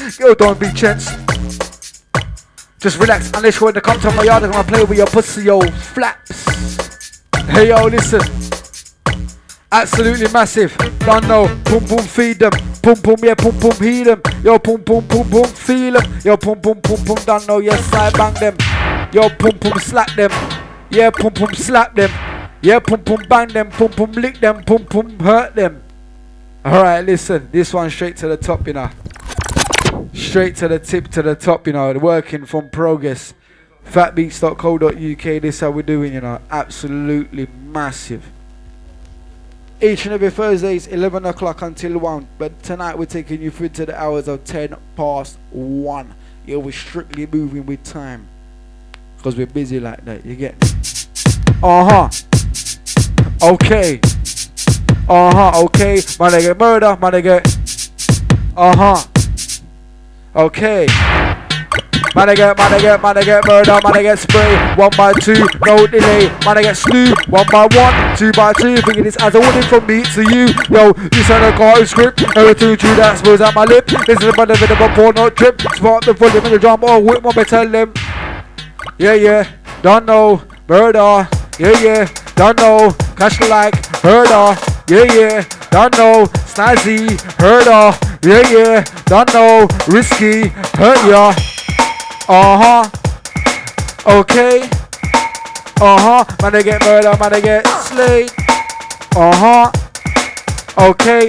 Yo, don't be chance. Just relax unless you want to come to my yard. I'm gonna play with your pussy, yo, flaps. Hey, yo, listen. Absolutely massive. Don't know. Boom, boom, feed them. Boom, boom, yeah, boom, boom, heat them. Yo, boom, boom, boom, boom, feel them. Yo, boom, boom, boom, boom, don't know. Yes, I bang them. Yo, boom, boom, slap them. Yeah, boom, boom, slap them. Yeah, boom, boom, bang them. Boom, boom, lick them. Boom, boom, hurt them. Alright, listen. This one straight to the top, you know. Straight to the tip, to the top, you know. Working from progress. fat beats dot co dot U K. This how we're doing, you know. Absolutely massive. Each and every Thursdays, eleven o'clock until one. But tonight we're taking you through to the hours of ten past one. Yeah, we're strictly moving with time. Because we're busy like that, you get me? Uh-huh. Okay. Uh-huh, okay. Man, they get murder, man, they get... Uh-huh. Okay. Man, they get, man, they get, man, they get murder, man, they get spray. One by two, no delay. Man, they get slew. One by one, two by two. Thinking this as a warning from me to you. Yo, this ain't a cartoon script. Everything true that spills out my lip. This is a bit of a porno trip. Spark the volume in the drum. Oh, whip one, tell them. Yeah, yeah. Don't know. Murder. Yeah, yeah. Don't know. Cash the like. Murder. Yeah, yeah. Don't know. Snazzy. Murder. Yeah, yeah. Don't know. Risky. Hurt ya. Uh-huh. Okay. Uh-huh. Man, they get murder. Man, they get slayed. Uh-huh. Okay.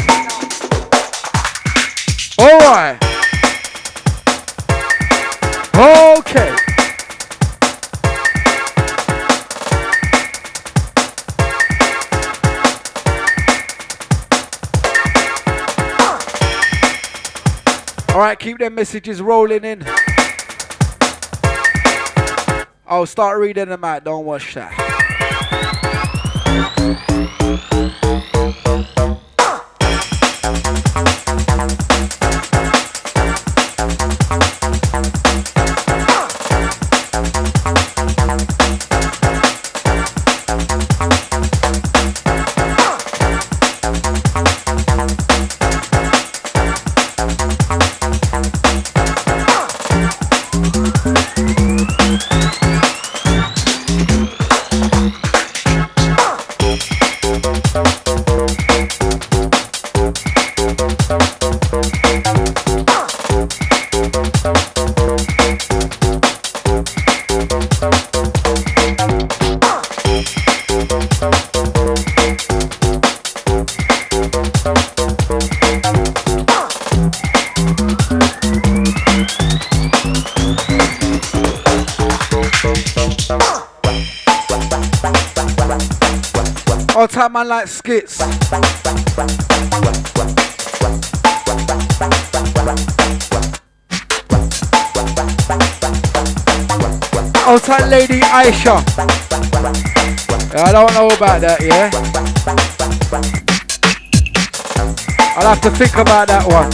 Alright. Okay. Alright, keep them messages rolling in. I'll start reading them out, don't watch that. All time man like skits. All time lady Aisha. Yeah, I don't know about that, yeah. I'll have to think about that one.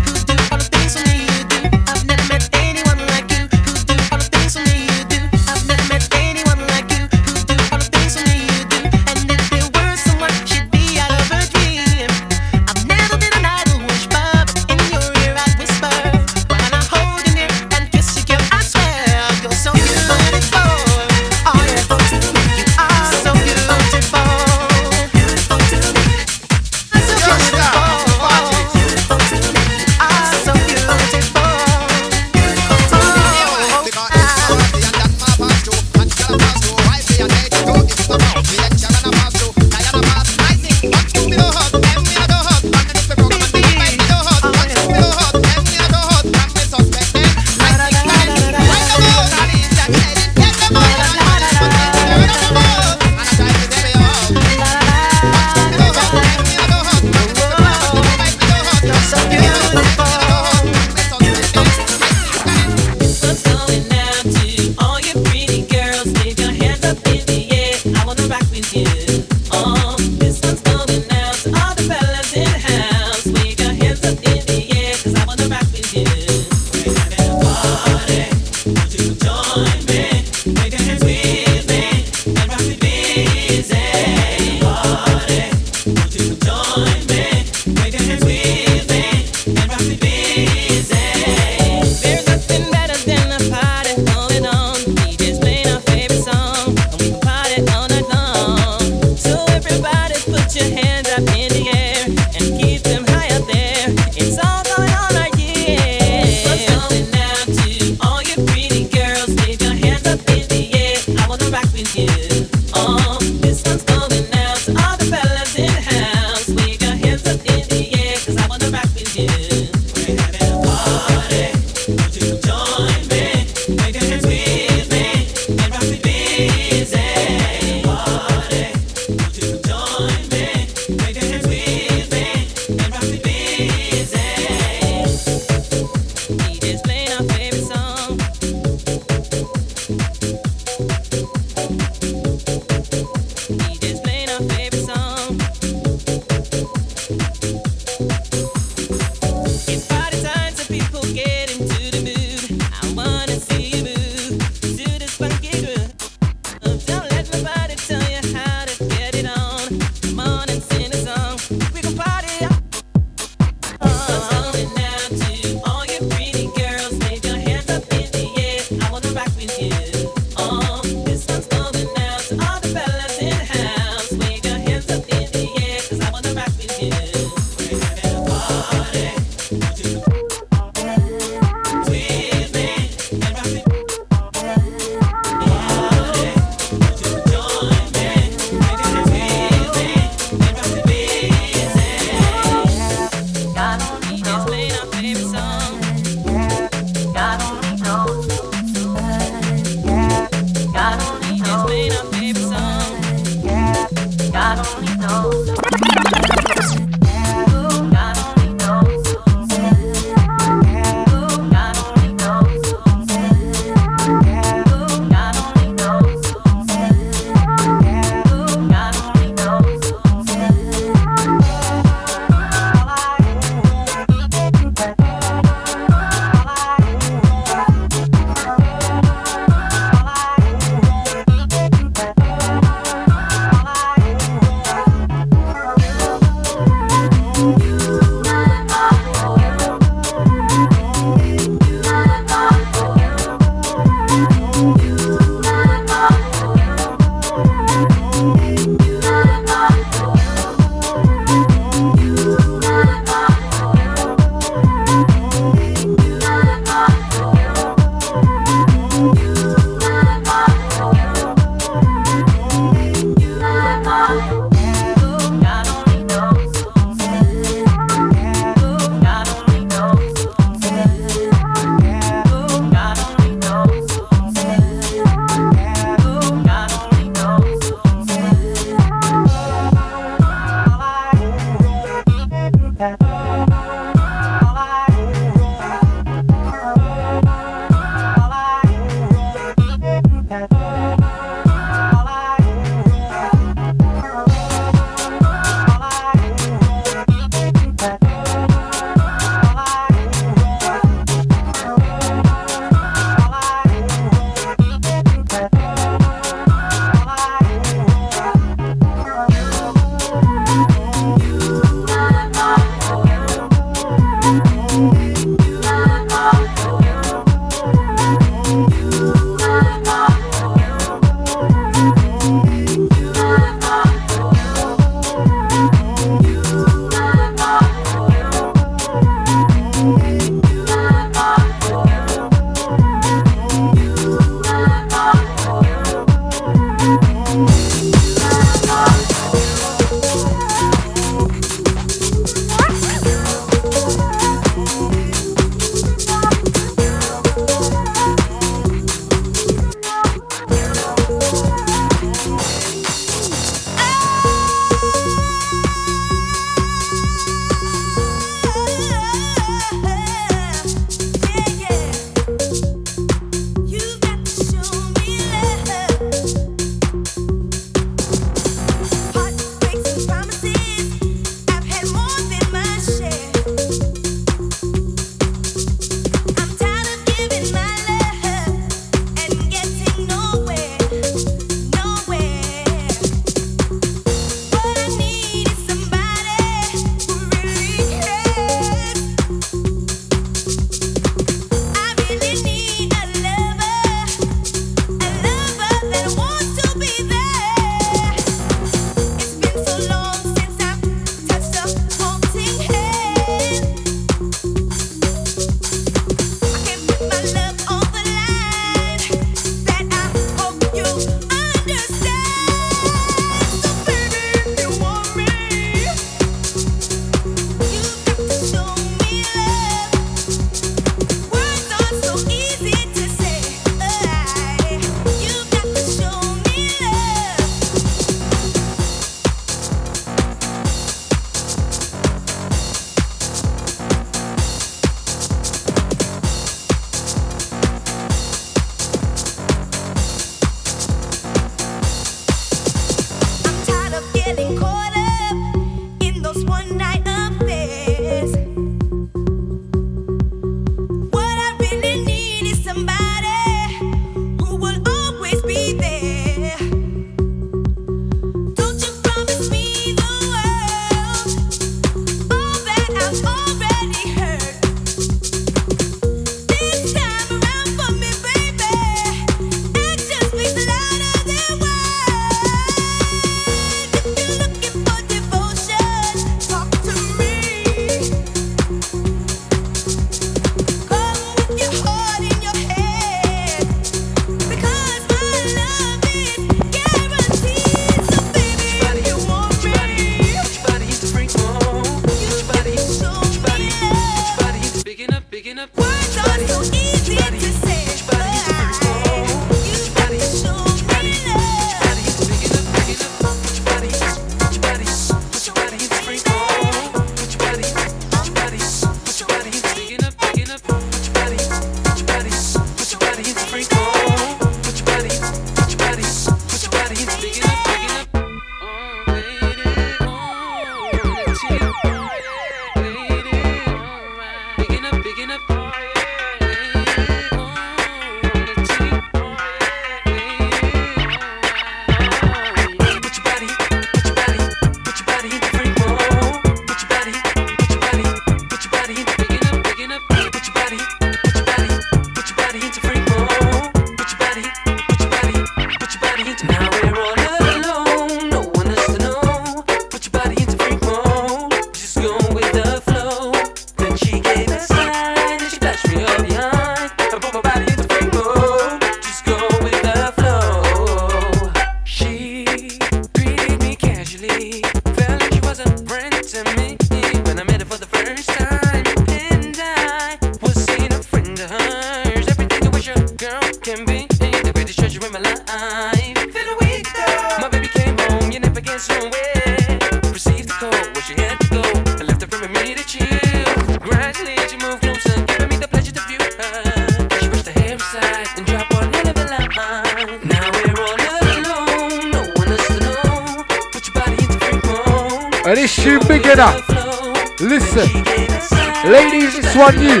pleasure in my life. Feel the week though. My baby came home, you never guess nowhere. Received the call, where she had to go. I left her for me to chill. Gradually she moved closer, giving me the pleasure to view her. She brushed her hair aside and dropped one hell of a line. Now we're all alone, no one else to know. Put your body into freak mode. And this tune big enough. Listen, ladies, it's one you.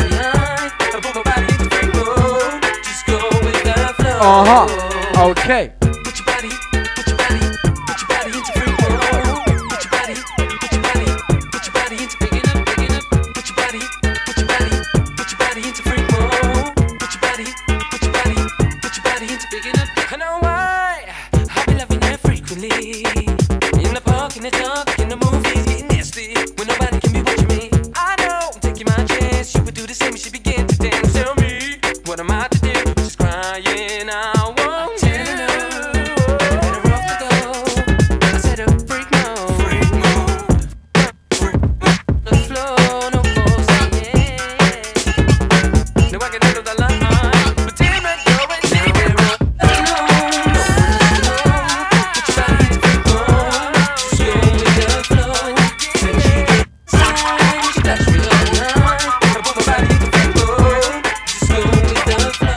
Uh huh. Okay. Put your body, put your body, put your body into freak mode. Put your body, put your body, put your body into big enough, big enough. Put your body, put your body, put your body into freak mode. Put your body, put your body, put your body into big enough. I know why I've been loving her frequently. In the park, in the dark, in the movies, getting nasty when nobody can be watching me. I know, I'm taking my chance. She would do the same if she began to dance. Tell me, what am I to do? She's crying. I won't tell her. Better off to go. I said a freak mode. Freak mode. The flow, no balls, yeah. No, I can handle the line, but damn it, go and take it up. No, no, no. Put your body into freak mode. Just go with the flow. Then she gets signed. She touched me all night. I put my body into freak mode. Just go with the flow.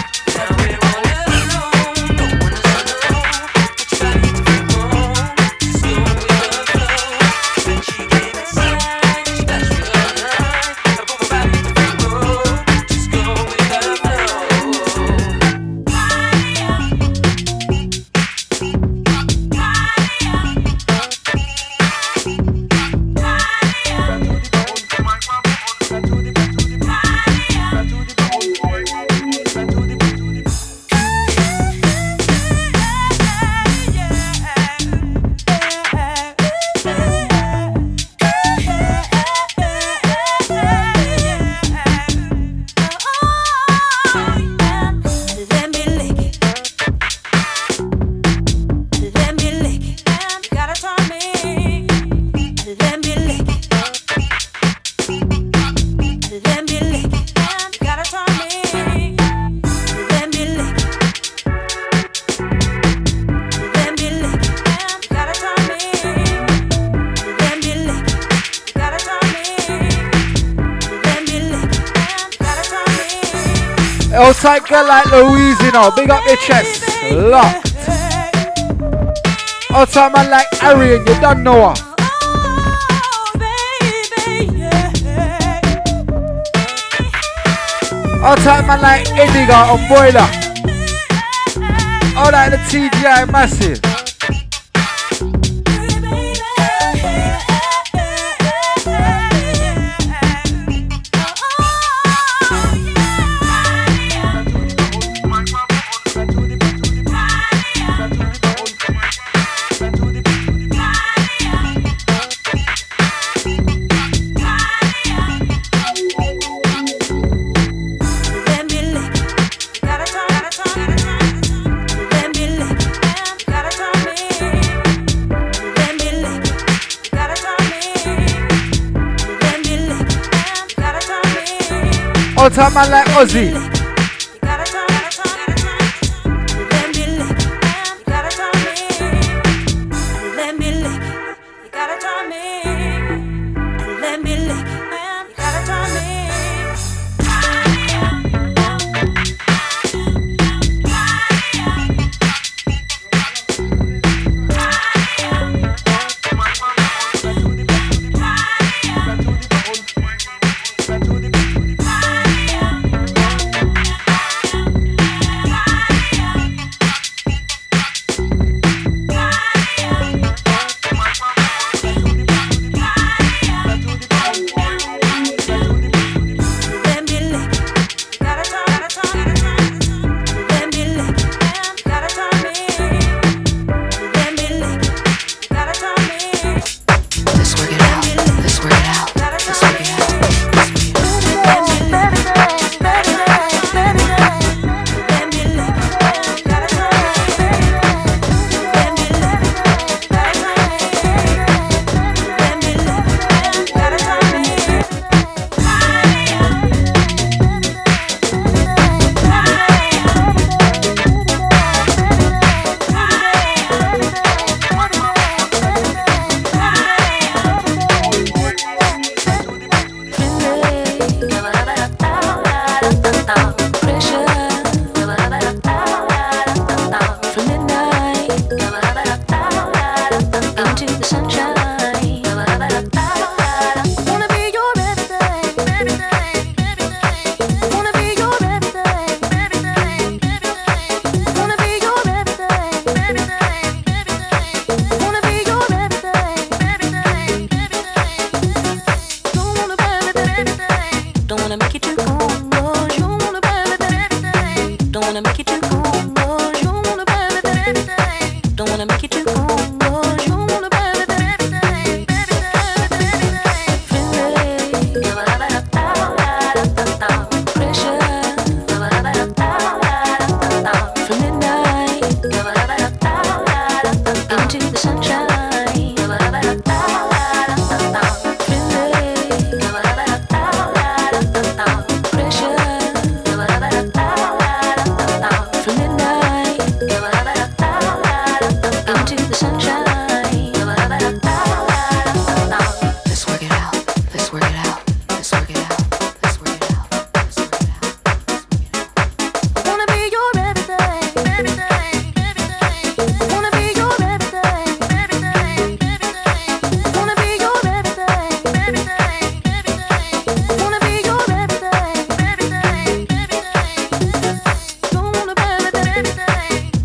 Else tight girl like Louise, you know, big up your chest, locked. Outside man like Arian, you don't know her. Outside man like Edgar on Boiler. All like the T G I Massive. All time man like Ozzy.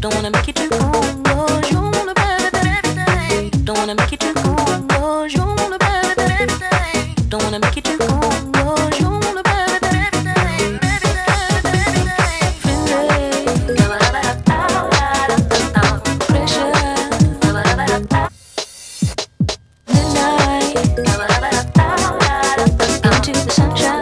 Don't wanna make it too cold, cause you wanna better than everything. Don't wanna make it too cold, cause you wanna better than everything. Don't wanna make it too cold, cause you wanna better than everything. Pressure. Midnight. Into the sunshine.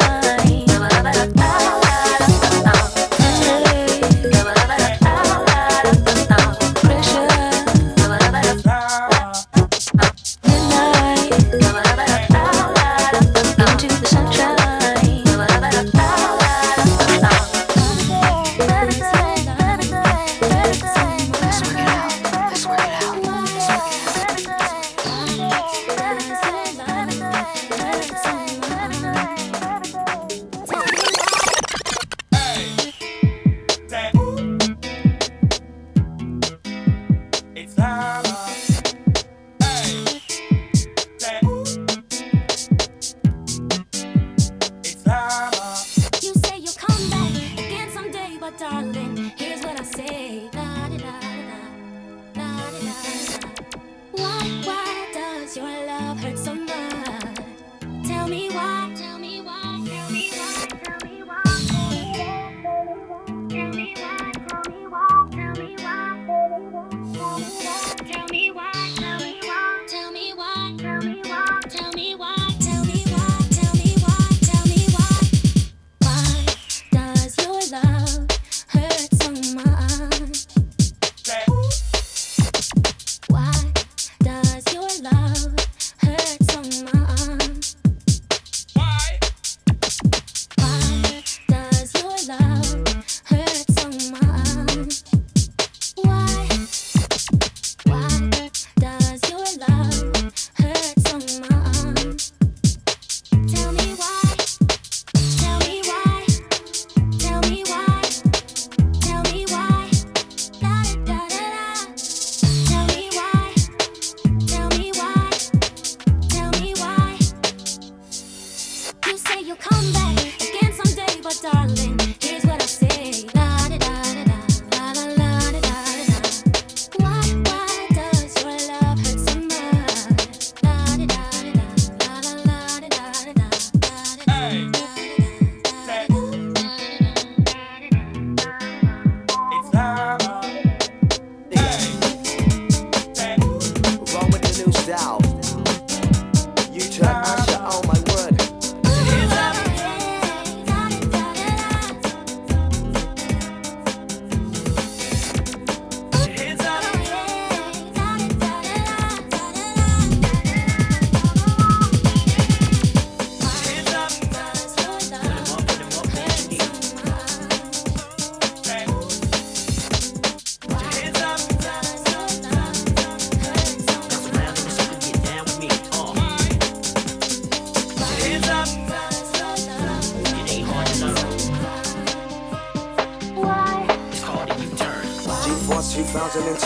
two thousand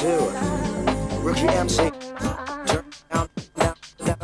two, Rookie M C. Turn down, down, down,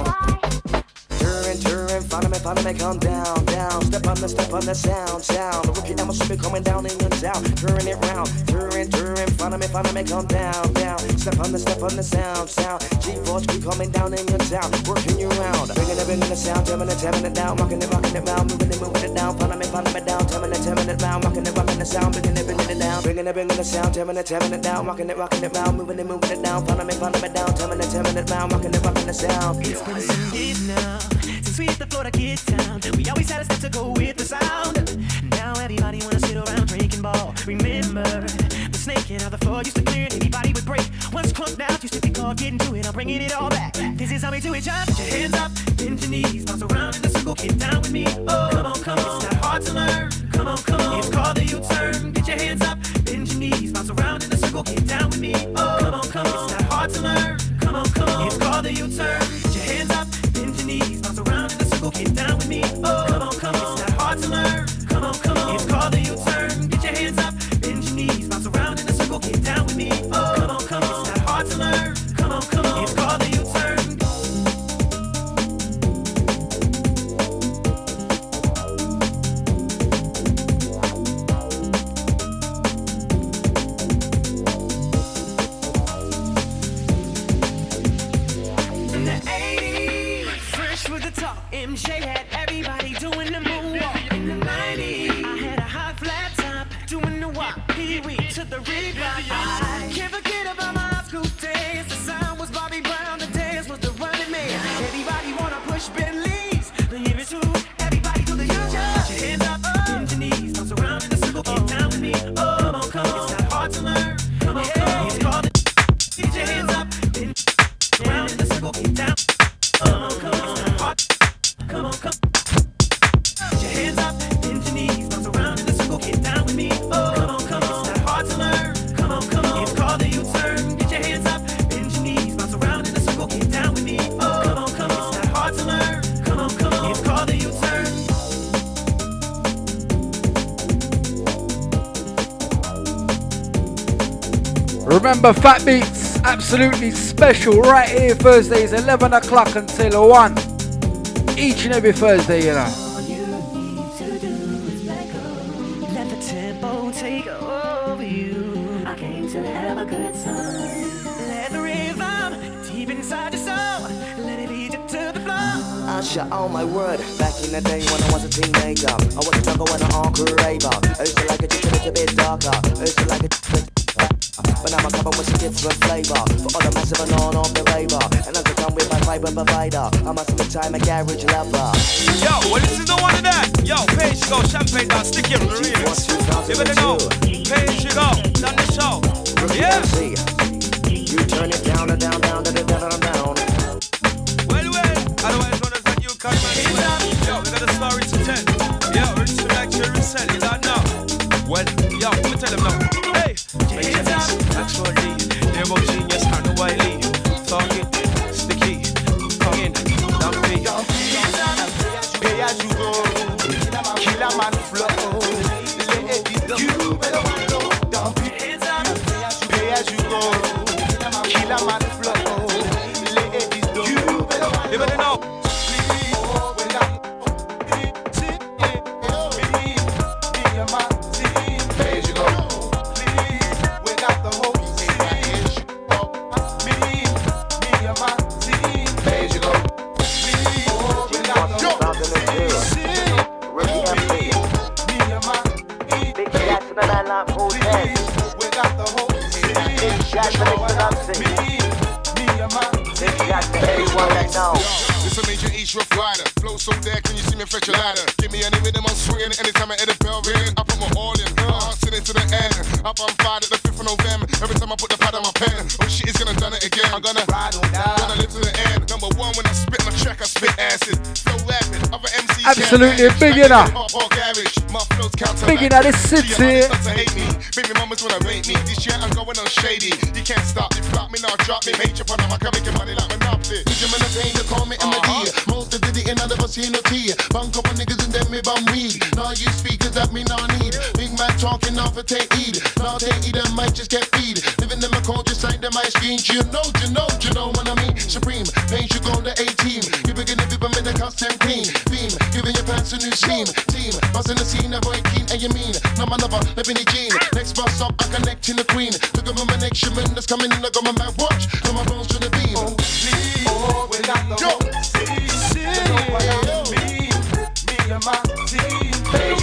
down. Turn, turn, follow me, follow me, come down, down. Step on the, step on the sound, sound. The Rookie M C be coming down in your down. Turn it round, turn, turn, follow me, follow me, come down, down. Step on the, step on the sound, sound. G-Force be coming down in your town, working you round. Bringing it, bringing the sound, tearing it, tearing it down. Rocking it, rocking it round, moving it, moving it down. Follow me, follow me down, tearing it, tearing it round. Rocking it, rocking the sound, bringing it, bringing it down. Bringing it, bringing the sound, tearing it, tearing it down. Rocking it, rocking it round, moving it, moving it down. Follow me, follow me down, tearing it, tearing it round. Rocking it, rocking the sound. It's been some years now since we hit the Florida Kid Town. We always had a step to go with the sound. Now everybody wanna sit around drinking ball. Remember the snake and how the floor used to clear and anybody would break. Once crunked out, used to be called getting to it. I'm bringing it all back. This is how we do it, y'all. Put your hands up, bend your knees, bounce around in the circle, get down with me. Oh, come on, come on, it's not hard to learn. Come on, come on, it's called the U-turn. Get your hands up, bend your knees, bounce around in the circle, get down with me. Oh, come on, come on, it's not hard to learn. Come on, come on, it's called the U-turn. Put your hands up, bend your knees, bounce around in the circle, get down with me. Oh, come on, come on, it's not hard to learn. Come on, come on, it's called the U-turn. Get your hands up, bend your knees, bounce around in the circle, get down with me. Oh, come on, come on, it's not hard to learn. Come on, come on, it's called the U-turn. Remember, Fat Beats, absolutely special right here Thursdays, eleven o'clock until one. Each and every Thursday, you know. All you need to do is let go. Let the tempo take over you. I came to have a good time. Let the rhythm deep inside your soul. Let it lead you to the flow. I shot all my word back in the day when I was a teenager. I was a jungle and an encore raver. I used to like it just a little bit darker. I used to like it. But now I'm coming with some different flavor for all the massive and on off the raver. And as I come with my vibrant provider, I must spend time a garage lover. Yo, well this is the one of that. Yo, page go, champagne down, stick it on the remix. You better know, page go, done the show. Yeah. You turn it down and down, down, down, down, down, down. Well, well, otherwise known as the new cut man. Yo, we got a story to tell. Yo, rich to like cherry sell, you don't know. Well, yo, let me tell him now. Hey, actually, they're both genius and the wily. Talking, sticky, talking, dumpy. Pay as you go, kill a man flow. You better want to dump it. Pay as you go, kill a man flow. You better want to. You better know. This a major East Rough Rider. Flow so there, can you see me fetch a ladder? Give me any rhythm, I'm swinging. Anytime I hit the bell ring, I put my all in. Uh, sitting to the end. Up on fire at the fifth of November. Every time I put the pad on my pen, oh shit, he's gonna done it again. I'm gonna ride on down. Gonna live to the end. Number one, when I spit my track, I spit acid. Flow rapid. Other M Cs absolutely a big inner. Big inner this city. Baby mamas wanna rate me. This year I'm going on shady. You can't stop me, flop me, now drop me. Major part of my can making money like Monopoly. Jim and the pain, they call me M D. Most of the and other see no tea. Bunk up on niggas and then me bum weed. Now you speakers that me now need. Big man talking now for take heed. Now take heed and might just get feed. Living in my culture side of my screen. You know, you know, you know what I mean. Supreme, pain you go to A-team. You begin to be in the custom clean. Beam, giving your pants a new seam. Team, busting the scene, avoid keen and you mean. No man never, living the gene. Next bus up, I connect in the queen. Look at my next shipment that's coming in. I got my mad watch. Got my bones to the beam. Oh, please, oh, we got the whole city. You know what I mean? Me and my team. Please,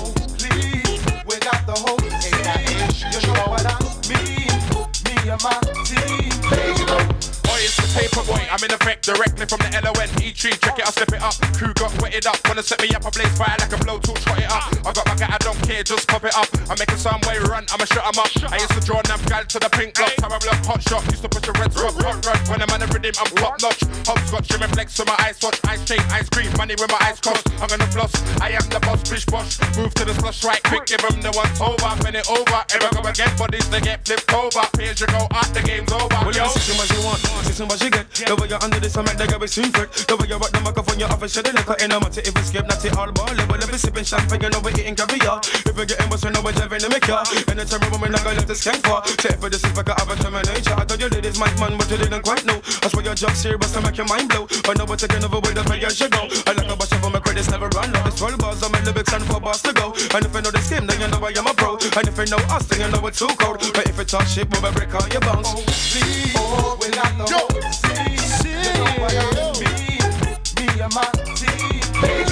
we got the whole city. You know what I mean? Me and my team. Oh, it's the paperboy. I'm in effect directly from the L O N E tree. Check it, I slip it up. Crew got wetted up. Wanna set me up, I blaze fire like a blowtorch, shot it up. I got my guy, I don't care, just pop it up. I make a sound way run, I'ma shut 'em up. I used to draw them gal to the pink block. Time I block hot shot, used to push a red spot, hot run. When I'm on the rhythm, I'm top notch. Hopscotch, you reflex with my ice watch. Ice chain, ice cream, money with my ice cost. I'm gonna floss, I am the boss, bish bosh. Move to the slush right quick, give them the once over. Bend it over, ever go again, bodies they get flipped over. Pay as you go out, the game's over. Well, you see much you want, see so much you get. The way you're under this, I make the guy be soon freak. The way you rock the microphone, you're off and shut it like a matter. If we skip, not it all ball. Level if we sipping champagne, you know we're eating caviar. If we getting what's we know we're driving the maker. Anytime we woman, I got left the skank for. Take for this if I got have a time in nature. I thought you did this, my man, but you didn't quite know. That's why your job serious to make your mind blow. But now we're taking over with the pay as you go. I like a bunch of my credits never run out. It's twelve bars, I'm in the big stand for boss to go. And if I know the scheme, then you know I am a pro. And if you know us, then you know it's too cold. But if you talk shit, we'll break all your bones. Oh, please, oh, we got the whole city. You know what I mean? Me and my team. Please,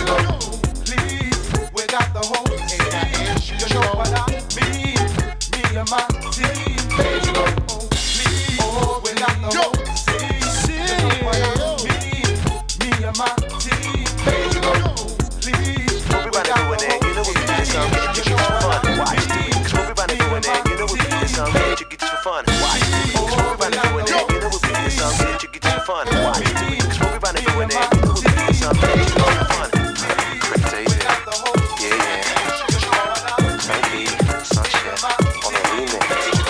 we got the whole city. You know what I mean? Me and my team. Oh, please, oh, we got the whole city. You know what I mean? Me and my team. Please, what we about to do in there? You know what we do this song, get you get you fun. Watch this. What we about to do in there? You know what we do this song, get you get you fun. Watch this. What we about to do in there? You know what we do this song, get you get you fun. Watch this. What we about to do in there? You know what we do this song, get you get you fun. Rick David, yeah yeah. Maybe sunshine on a remix.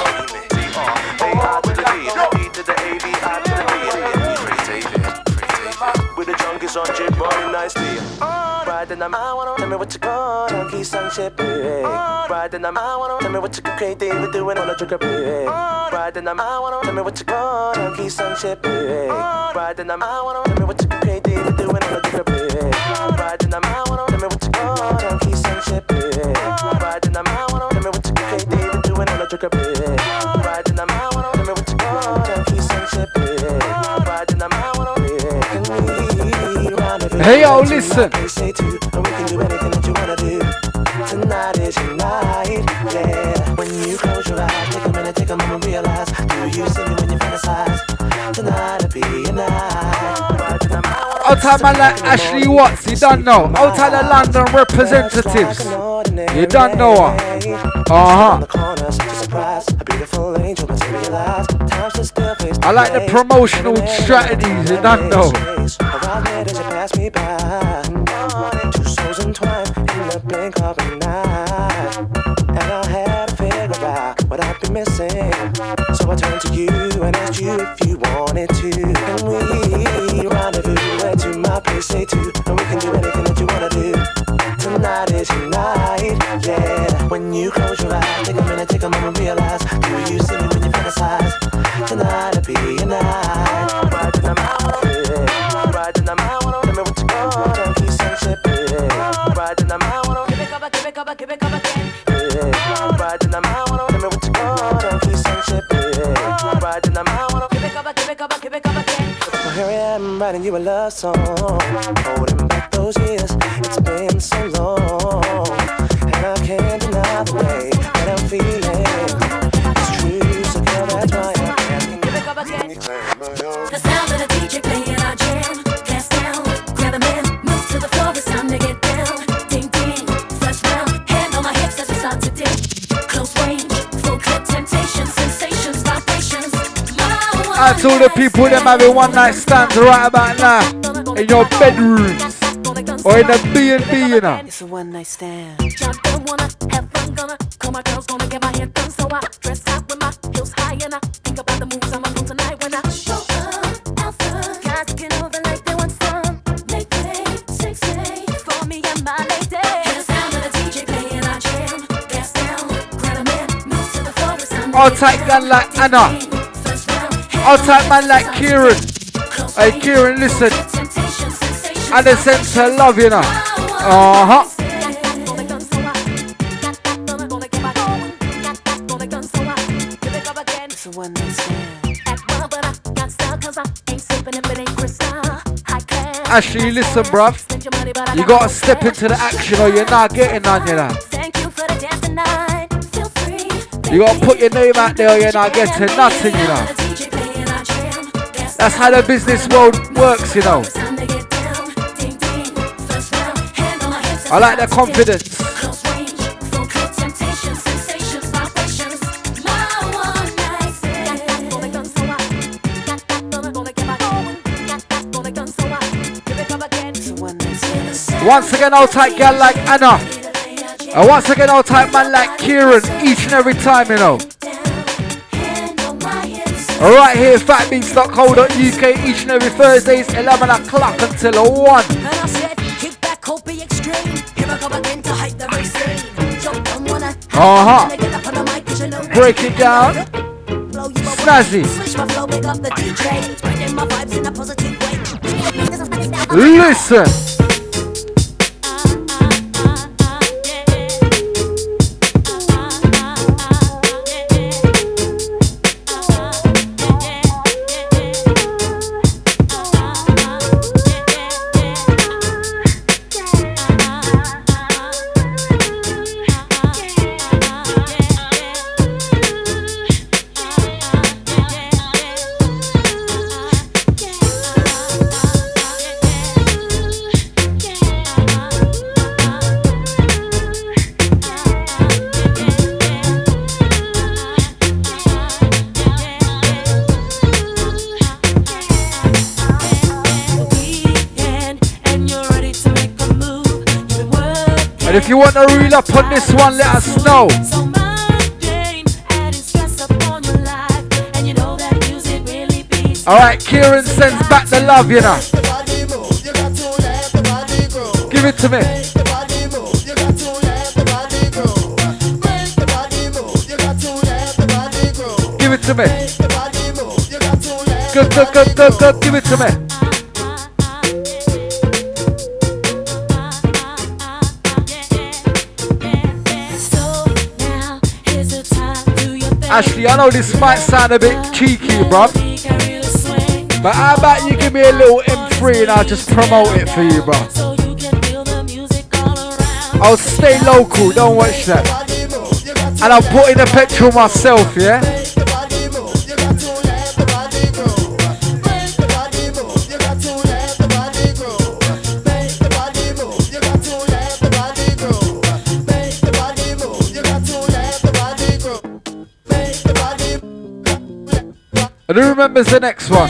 A I to the D, D to the A, B I to the D. Rick David, Rick David. With the junkies on Jim, rolling nicely. Ride Riding on my wanna tell me what you gonna keep sunship, baby. Riding on my wanna tell me what you crazy we doing on a trigger, baby. Riding on my wanna tell me what you gonna keep sunship, baby. Riding on my wanna tell me what you crazy we doing on a trigger, baby. Riding on my wanna tell me what you gonna keep sunship, baby. Riding on my wanna tell me what you crazy we doing on a trigger, baby. Riding on my wanna tell me what you gonna keep sunship, baby. Riding on my wanna Hey yo, listen. Tonight is your night, yeah. When you close your eyes, take a minute, take a moment, realize. Do you see me when you fantasize? Tonight will be your night. Outside man like Ashley Watts, you don't know. Outside the London representatives, you don't know her. Uh huh. I like the promotional strategies, you don't know. Two souls entwined in the blink of an eye, and I had to figure out what I'd be missing. So I turned to you and asked you if you wanted to. And we rendezvous, went to my place, say two, and we can do anything that you wanna do. Tonight is your night, yeah. When you close your eyes, take a minute, take a moment, realize. Do you see me when you fantasize? Tonight'll be your night. Riding on my wanna, riding on my wanna, tell me what you gonna keep sunship, yeah. Riding on my wanna, give it up, give it up, give it up again. Yeah. Riding on my wanna, tell me what you gonna keep sunship, yeah. Riding on my wanna, give it up, give it up, give it up again. So here I am writing you a love song, holding back those years. It's been so long, and I can't deny the way that I'm feeling. It's true, so girl, that's why I'm asking. Give it up again. The sound of the D J playing our jam. Gas down, grab a man, move to the floor. It's time to get down. Ding ding, flash round, hand on my hips as we start to dip. Close range, full clip, temptations, sensations, vibrations. Out to all the people that having one night stands right about now in your bedrooms or in a B and B, you know. It's a one night stand. Wanna have fun, gonna call my girls, gonna get my hair done. So I dress out with my heels high and I think about the moves I'ma do tonight when I show up. Alpha guys looking over like they want some. They play sexy for me and my lady. Hear the sound of the D J playing our jam. Gas down, grab a man, move to the floor. It's time to I'll take gun like Anna. I'll take man like Kieran. Hey Kieran, listen. And the sense of love, you know. Uh huh. Ashley, listen, bruv. You gotta step into the action or you're not getting none, you know. You gotta put your name out there or you're not getting nothing, you know. That's how the business world works, you know. I like the confidence. Once again, I'll type girl like Anna. And once again, I'll type man like Kieran each and every time, you know. Right here, fatbeats dot co dot U K each and every Thursdays, eleven o'clock until one. Uh-huh. Break it down. Snazzy. Listen. If you want to reel up on this one, let us know. Alright, Kieran sends back the love, you know. Give it to me. Give it to me. Good, good, good, good, good. Give it to me. Ashley, I know this might sound a bit cheeky, bruv, but how about you give me a little M three and I'll just promote it for you, bruv. I'll stay local, don't watch that. And I'll put in the petrol myself, yeah? And who remembers the next one?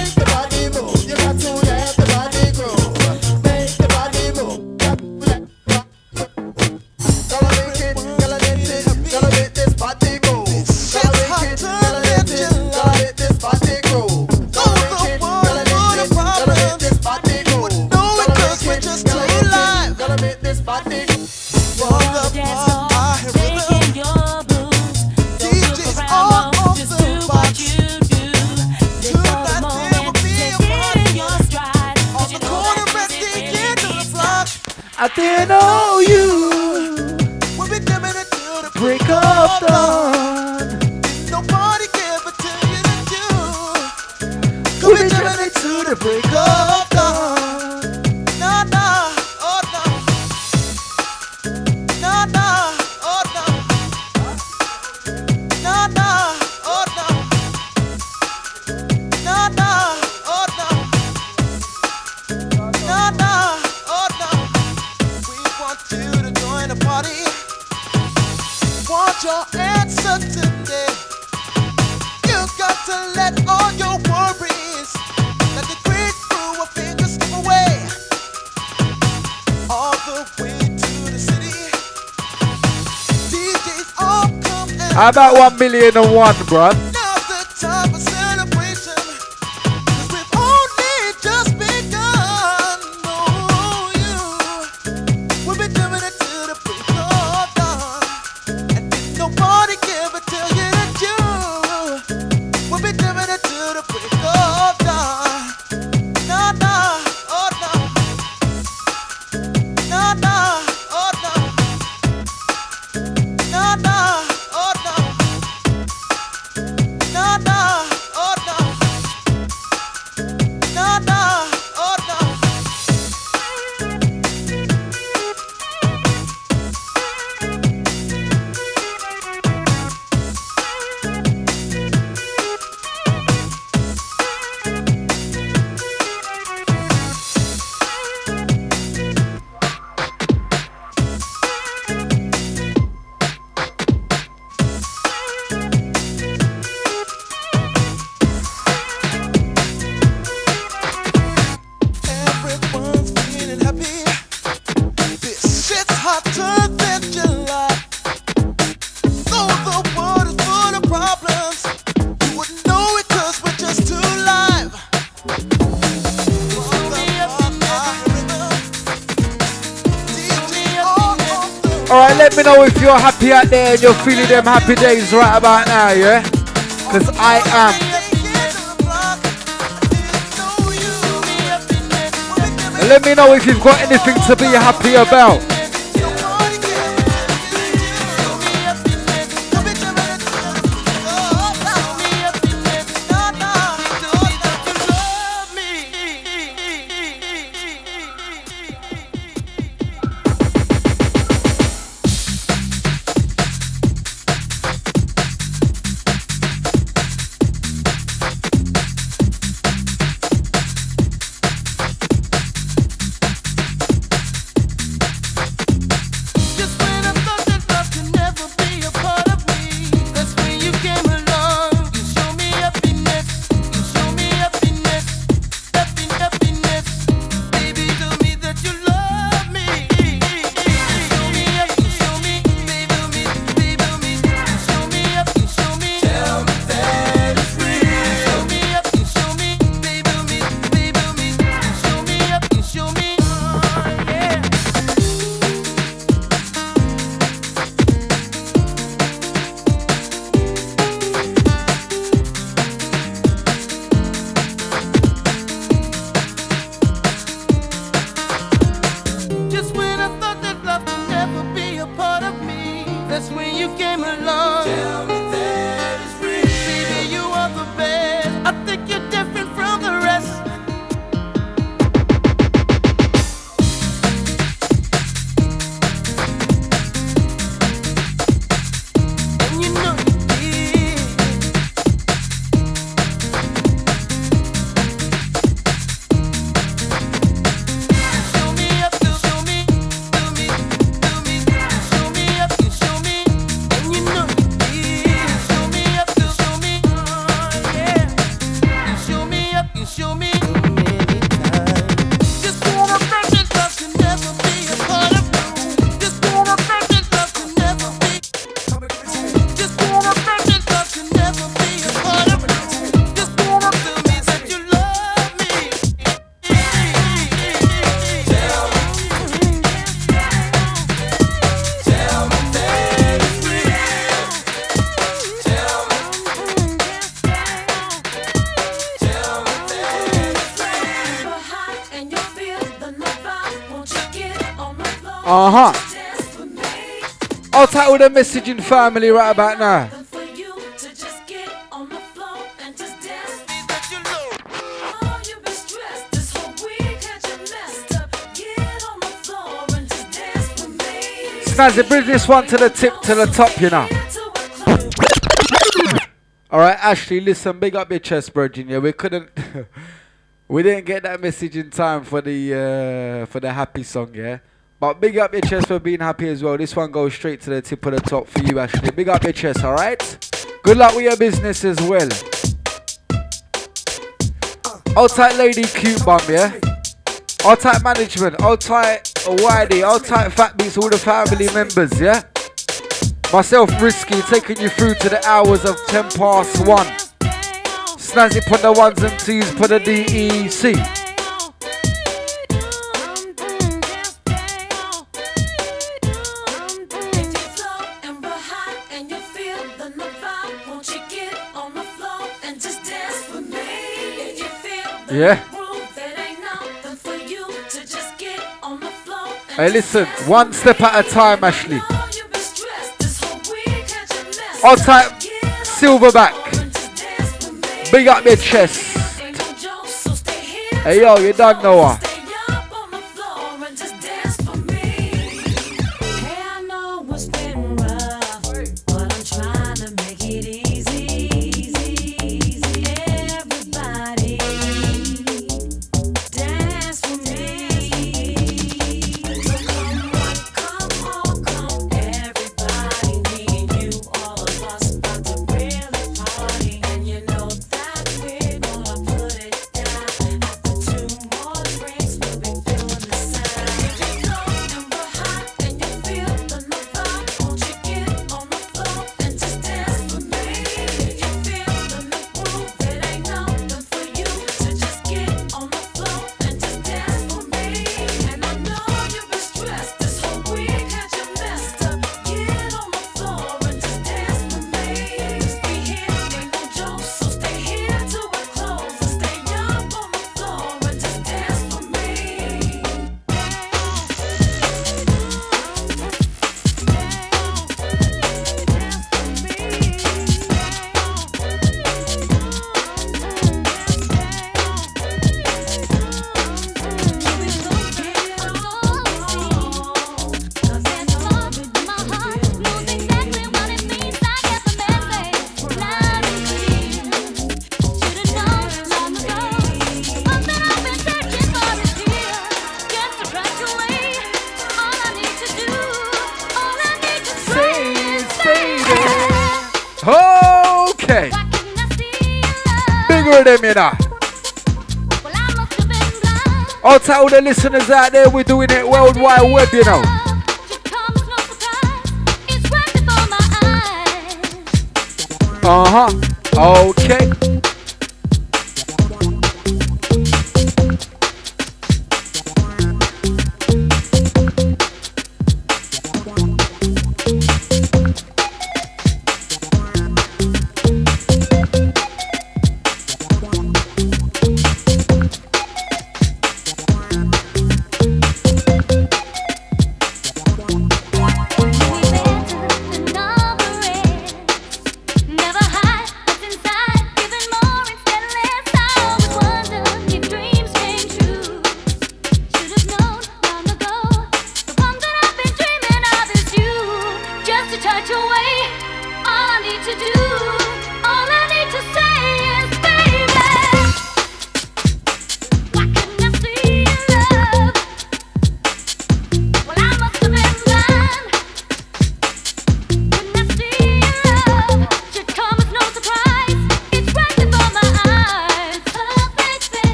I didn't know you. We'll be dimming it till the break of dawn. Nobody give it to you to do. We'll be dimming it till the break of dawn. No, no, oh no. No, no, oh no. No, no, oh no. No, no, oh no. No, no, oh no. You to join the party. Want your answer today. You got to let all your worries, let the grid through a finger slip away. All the way to the city. D Js all come and how about one million and one, bruh? now's the time for celebration. 'Cause we've only just begun. Oh, you. We've been doing it till the break of dawn. And did nobody give it till you that you. We've been doing it till the break of dawn. No, no, oh no. No, no, oh no. No, no, oh no. No, no, oh no. No, no, oh no. Everyone's feeling happy. This shit's hotter than July. Though the world is full of problems, you wouldn't know it 'cause we're just too live. Alright, let me know if you're happy out there and you're feeling them happy days right about now, yeah? Because I am. And let me know if you've got anything to be happy about. Uh huh. I'll title the messaging family right about now. Snazzy, bring this one to the tip, to the top, you know. Alright, Ashley, listen, big up your chest, virgin. Yeah, we couldn't, we didn't get that message in time for the uh, for the happy song, yeah. But big up your chest for being happy as well. This one goes straight to the tip of the top for you, Ashley. Big up your chest, alright? Good luck with your business as well. Hold tight, lady, cute bum, yeah. Hold tight, management. Hold tight, Whitey. Hold tight, Fat Beats, all the family members, yeah. Myself, Risky, taking you through to the hours of ten past one. Snazzy put the ones and twos, put the D E C. Yeah. Hey, listen, one step at a time, Ashley. I'll type Silverback. Big up your chest. Hey, yo, you don't know her. Okay. Bigger than me now. I'll tell the listeners out there we're doing it worldwide web, you know. Uh-huh. Okay. Never hide what's inside, giving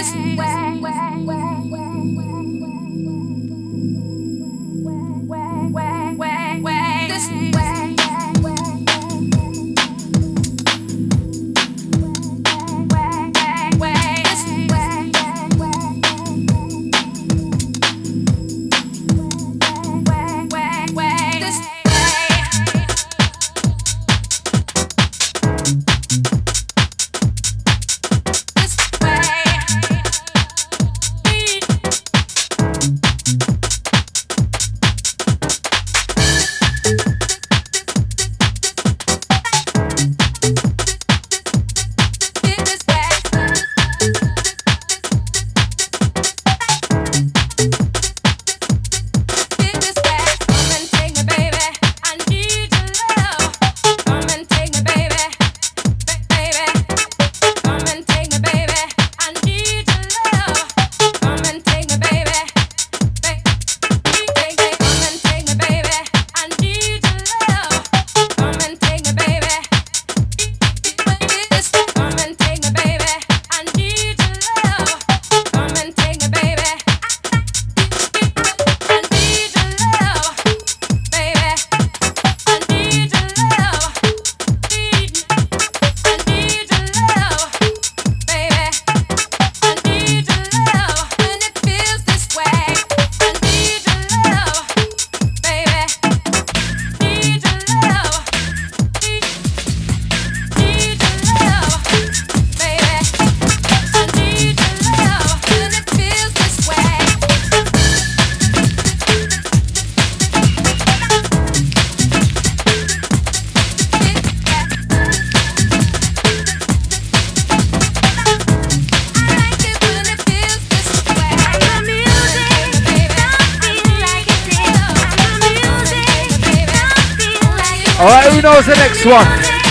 Alright, who knows the next one?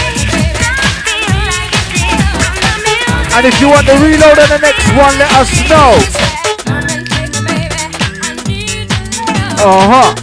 And if you want the reload on the next one, let us know. Uh-huh.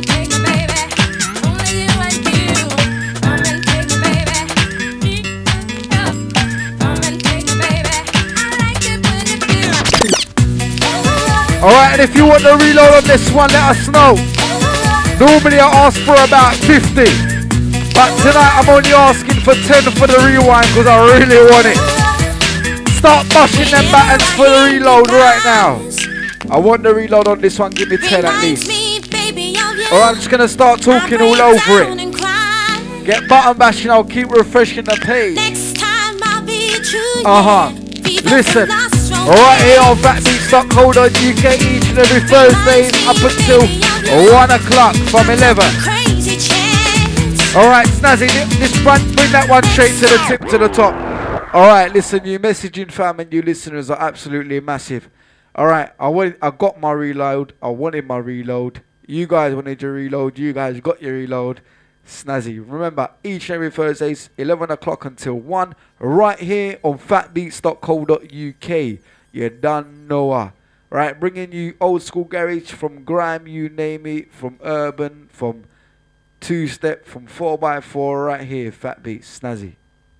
Alright, and if you want the reload on this one, let us know. Normally I ask for about fifty. But tonight I'm only asking for ten for the rewind because I really want it. Start bushing them buttons for the reload right now. I want the reload on this one, give me ten at least. Alright, I'm just going to start talking all over it. Get button bashing, I'll keep refreshing the page. Uh-huh. Listen. Alright, here on fat beats dot co dot U K each and every Thursday up until one o'clock from eleven. Alright, Snazzy, this one, bring that one straight to the tip to the top. Alright, listen, you messaging fam and you listeners are absolutely massive. Alright, I want, I got my reload. I wanted my reload. You guys wanted your reload. You guys got your reload. Snazzy. Remember, each and every Thursdays, eleven o'clock until one, right here on fat beats dot co dot U K. You done know. Right, bringing you old school garage from grime, you name it, from urban, from two-step, from four by four, right here, Fat Beats, Snazzy.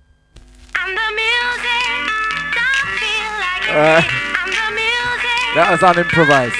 Uh, that was unimprovised.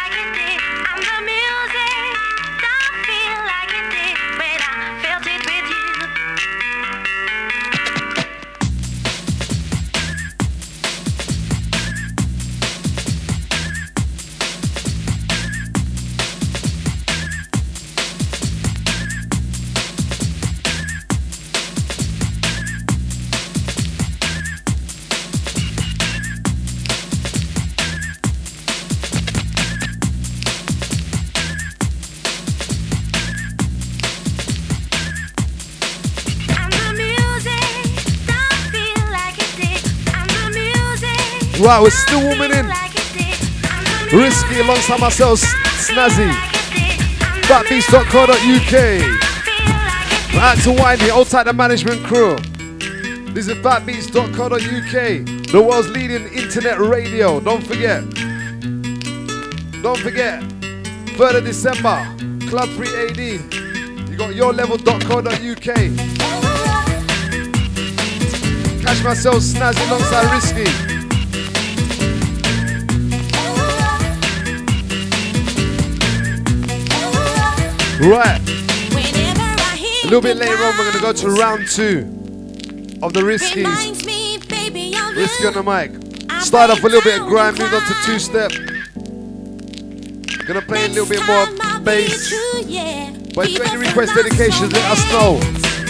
Right, we're still warming in. Risky alongside myself, Snazzy. fat beats dot co dot U K. Out to Windy, outside the management crew. This is fat beats dot co dot U K, the world's leading internet radio. Don't forget. Don't forget. third of December, Club three A D. You got your level dot co dot U K. Catch myself, Snazzy alongside Risky. Right. A little bit later on, we're gonna go to round two of the Riskies. Risky on the mic. Start off a little bit of grind, moved on to two step. Gonna play a little bit more bass. But if you have any request dedications, let us know.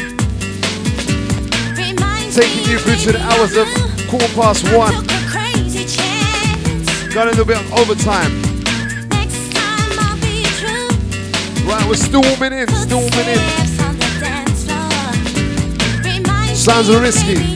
Taking you through to the hours of quarter past one. Got a little bit of overtime. Right, we're storming in, storming in. Sounds of Risky.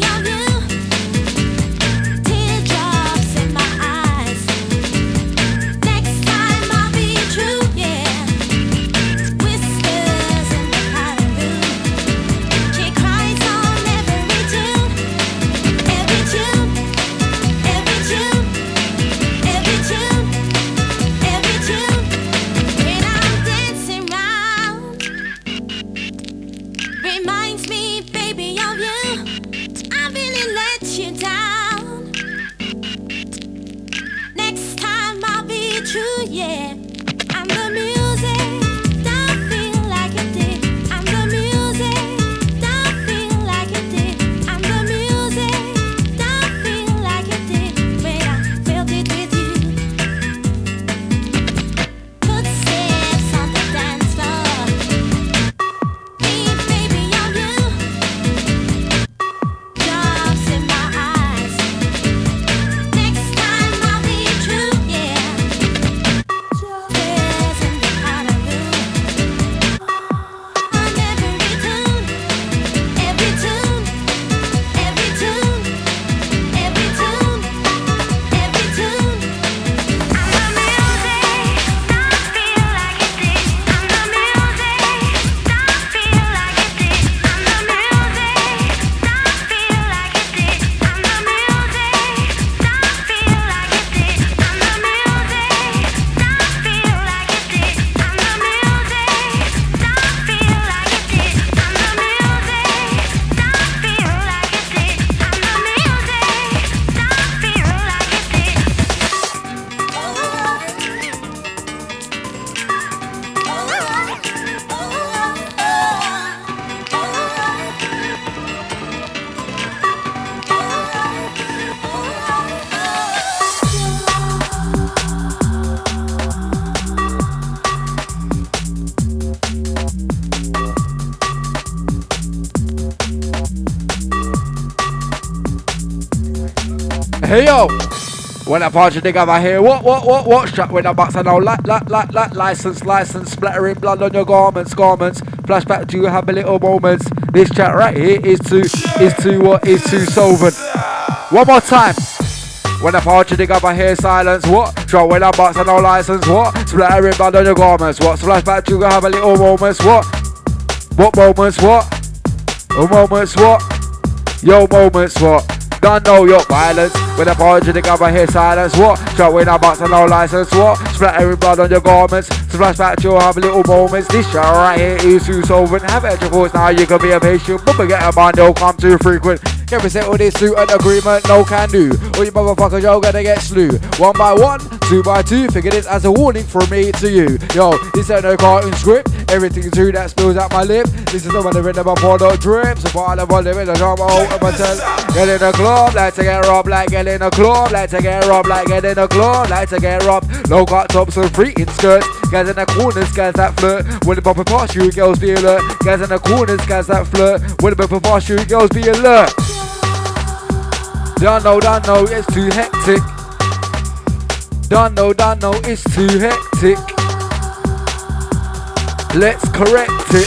Hey yo, when I punch a nigga over here, what, what, what, what? Strap with a box and now, like, like, like, like, license, license, splattering blood on your garments, garments. Flashback to you, have a little moments. This chat right here is too, is too, what, is too solvent. One more time. When I punch a nigga over here, silence, what? Strap with a box and no license, what? Splattering blood on your garments, what? Flashback to you, have a little moments, what? What moments, what? Oh, moments, what? Yo, moments, what? Don't know your violence. When I punch a nigga over here, silence, what? Strap with a box and no license, what? Splattering blood on your garments. Flashback to you, have a little moments. This shit right here is too solvent. Have extra voice now, you can be a patient. But forget a man, don't come too frequent. Every settle this suit and agreement, no can do. All you motherfuckers, y'all gonna get slew. One by one, two by two. Figure this as a warning from me to you. Yo, this ain't no cartoon script. Everything true that spills out my lip. This is the one that rhythm my product drips. So part of the volume in the drama, out my tell. Get in the club, like to get robbed, like get in the club, like to get robbed, like get in the club, like to get robbed. Low cut tops and free in skirts. Guys in the corners, guys that flirt. When the bumper past you, girls be alert. Guys in the corners, guys that flirt. When the bumper past you, girls be alert. Don't know, don't know, it's too hectic. Don't know, don't know, it's too hectic. Let's correct it.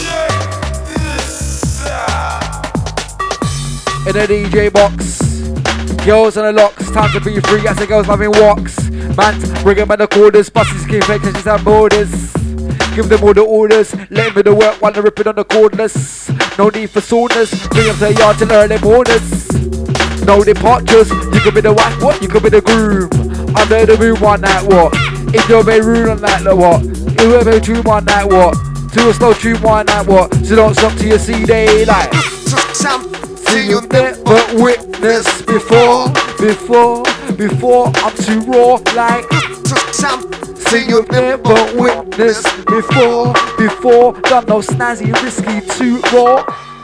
In a D J box. Girls on the locks, time to be free. As the girls loving walks. Man, bring them in the quarters. Buses keep vacancies and borders. Give them all the orders. Let them do the work while they're ripping on the cordless. No need for soreness. Bring them to the yard till early mornings. No departures. You could be the wife, what? You could be the groom. Under the moon one night, what? If you're very rude on that, like, what? You will be tune one night, what? To a slow tune one night, what? So don't stop till you see daylight. See you never witnessed before, before, before I'm too raw, like something you've never witnessed before. Before, done no snazzy, risky, too raw.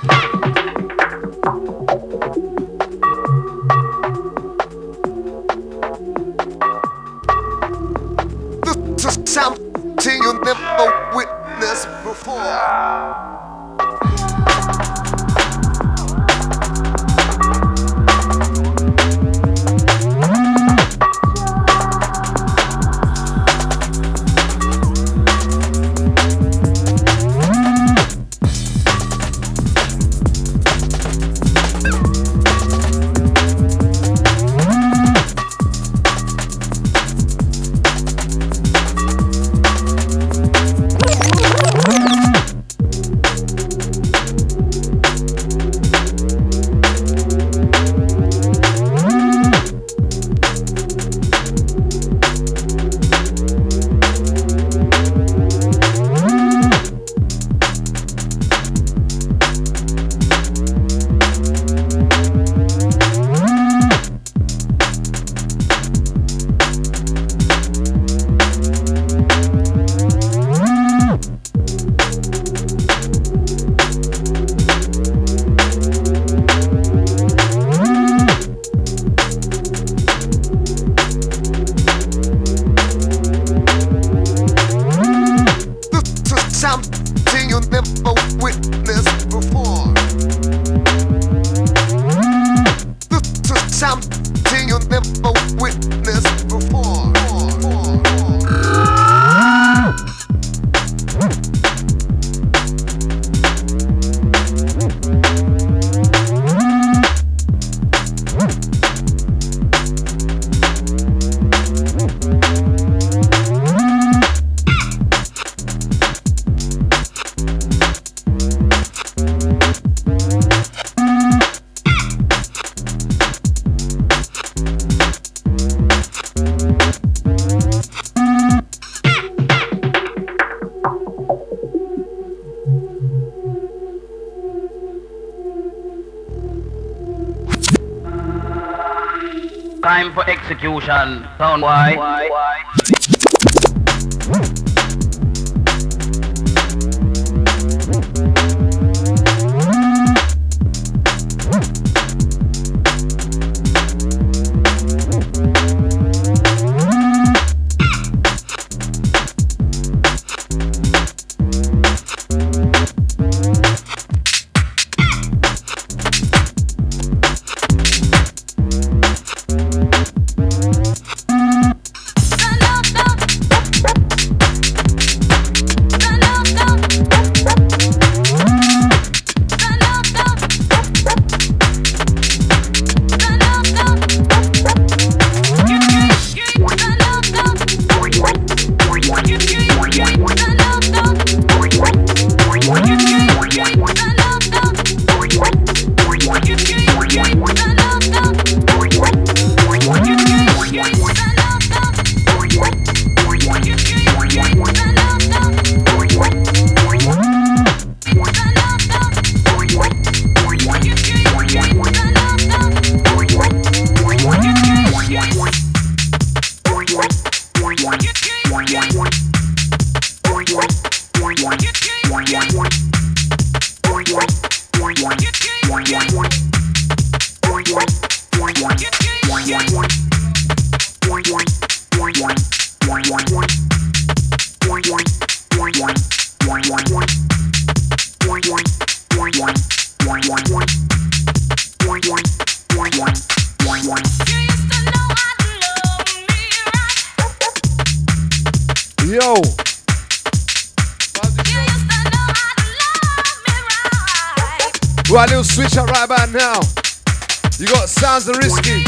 This is something you never witnessed before. Time for execution. Sound why? why? why? Yo. Right, little switch up right about now. You got sounds of Risky.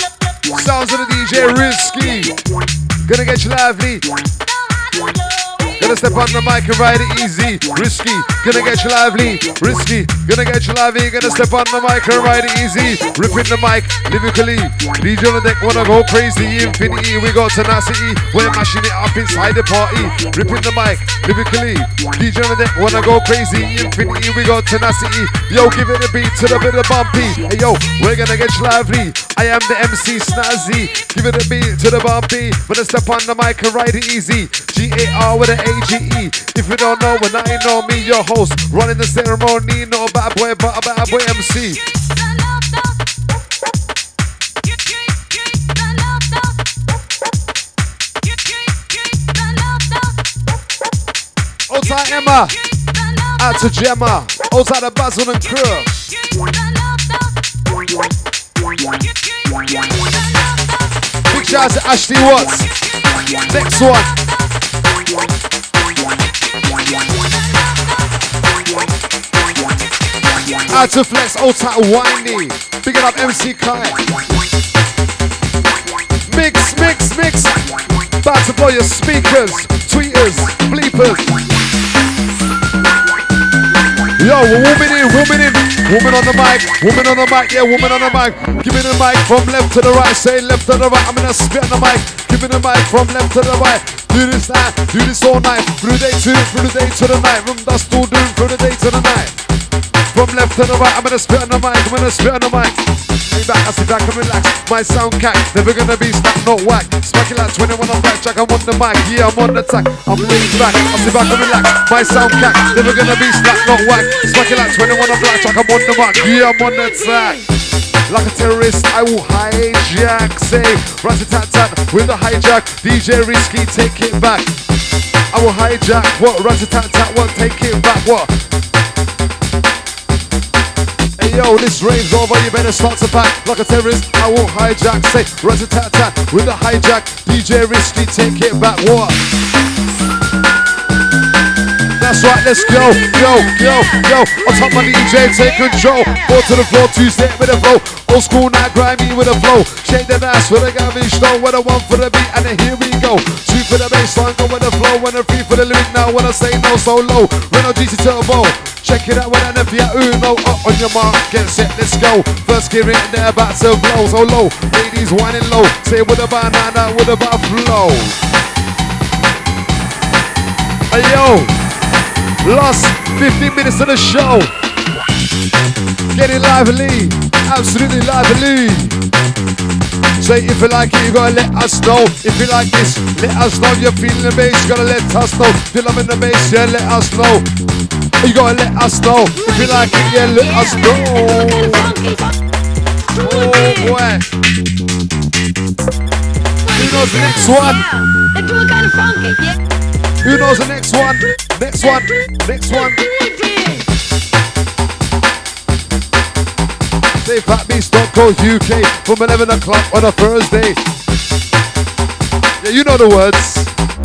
Sounds of the D J Risky. Gonna get you lively. Gonna step on the mic and ride it easy. Risky, gonna get you lively. Risky, gonna get you lively. Gonna step on the mic and ride it easy. Ripping the mic, lyrically. D J on the deck wanna go crazy. Infinity, we got tenacity. We're mashing it up inside the party. Ripping the mic, lyrically. D J on the deck wanna go crazy. Infinity, we got tenacity. Yo, give it a beat to the bit of bumpy. Hey yo, we're gonna get you lively. I am the M C Snazzy. Give it a beat to the bumpy. When I step on the mic and ride it easy. G A R with an A G E. If you don't know, when I know me, your host, running the ceremony. No bad boy, but a bad boy M C. Outside Emma, out to Gemma, outside the Basil and crew. Big shout out to Ashley Watts. Next one. Out to Flex, outside Windy. Big it up M C Kai. Mix, mix, mix. About to blow your speakers, tweeters, bleepers. Yo, we're woman in, woman in. Woman on the mic, woman on the mic, yeah, woman on the mic. Give me the mic from left to the right, say left to the right. I'm gonna spit on the mic. Give me the mic from left to the right. Do this night, do this all night. Through the day to, through the day to the night. Room dust all doom, through the day to the night. From left to the right, I'm gonna spit on the mic, I'm gonna spit on the mic. Lay back, I sit back and relax. My sound cat, never gonna be stuck, not whack. Smack it like twenty-one on black jack, I'm on the mic, yeah, I'm on the track. I'm laid back, I sit back and relax. My sound cat, never gonna be stuck, not whack. Smack it like twenty-one on black jack, I'm on the mic, yeah, I'm on the track. Like a terrorist, I will hijack. Say, rat-a-tat-tat with a hijack. D J Risky, take it back. I will hijack, what? Rat-a-tat-tat, what? Take it back, what? Yo, this rave's over, you better start to pack. Like a terrorist, I will hijack. Say, rat-a-tat-tat with a hijack. D J Risky, take it back, what? That's right, let's go, yo, yo, yo. On top my D J, take control. Four to the floor, two step with a flow. Old school, now grimy with a flow. Shake the ass with a garbage stone. With a one for the beat, and then here we go. Two for the bass line, go with the flow. When a three for the lyric, now when I say no, so low. Renault G C Turbo. Check it out when I never Uno. Up on your mark, get set, let's go. First gear in there, about to blow. So low, ladies whining low. Say with a banana, with a bar flow. Hey yo, last fifteen minutes of the show. Get it lively, absolutely lively. Say if you like it, you gotta let us know. If you like this, let us know. You're feeling the bass, you gotta let us know. Feel I'm in the bass, yeah, let us know. You gotta let us know. If you like it, yeah, let us know. Oh boy. Who knows the next one? Who knows the next one? Next one, next one. Say Fat Beast dot co dot U K from eleven o'clock on a Thursday. Yeah, you know the words.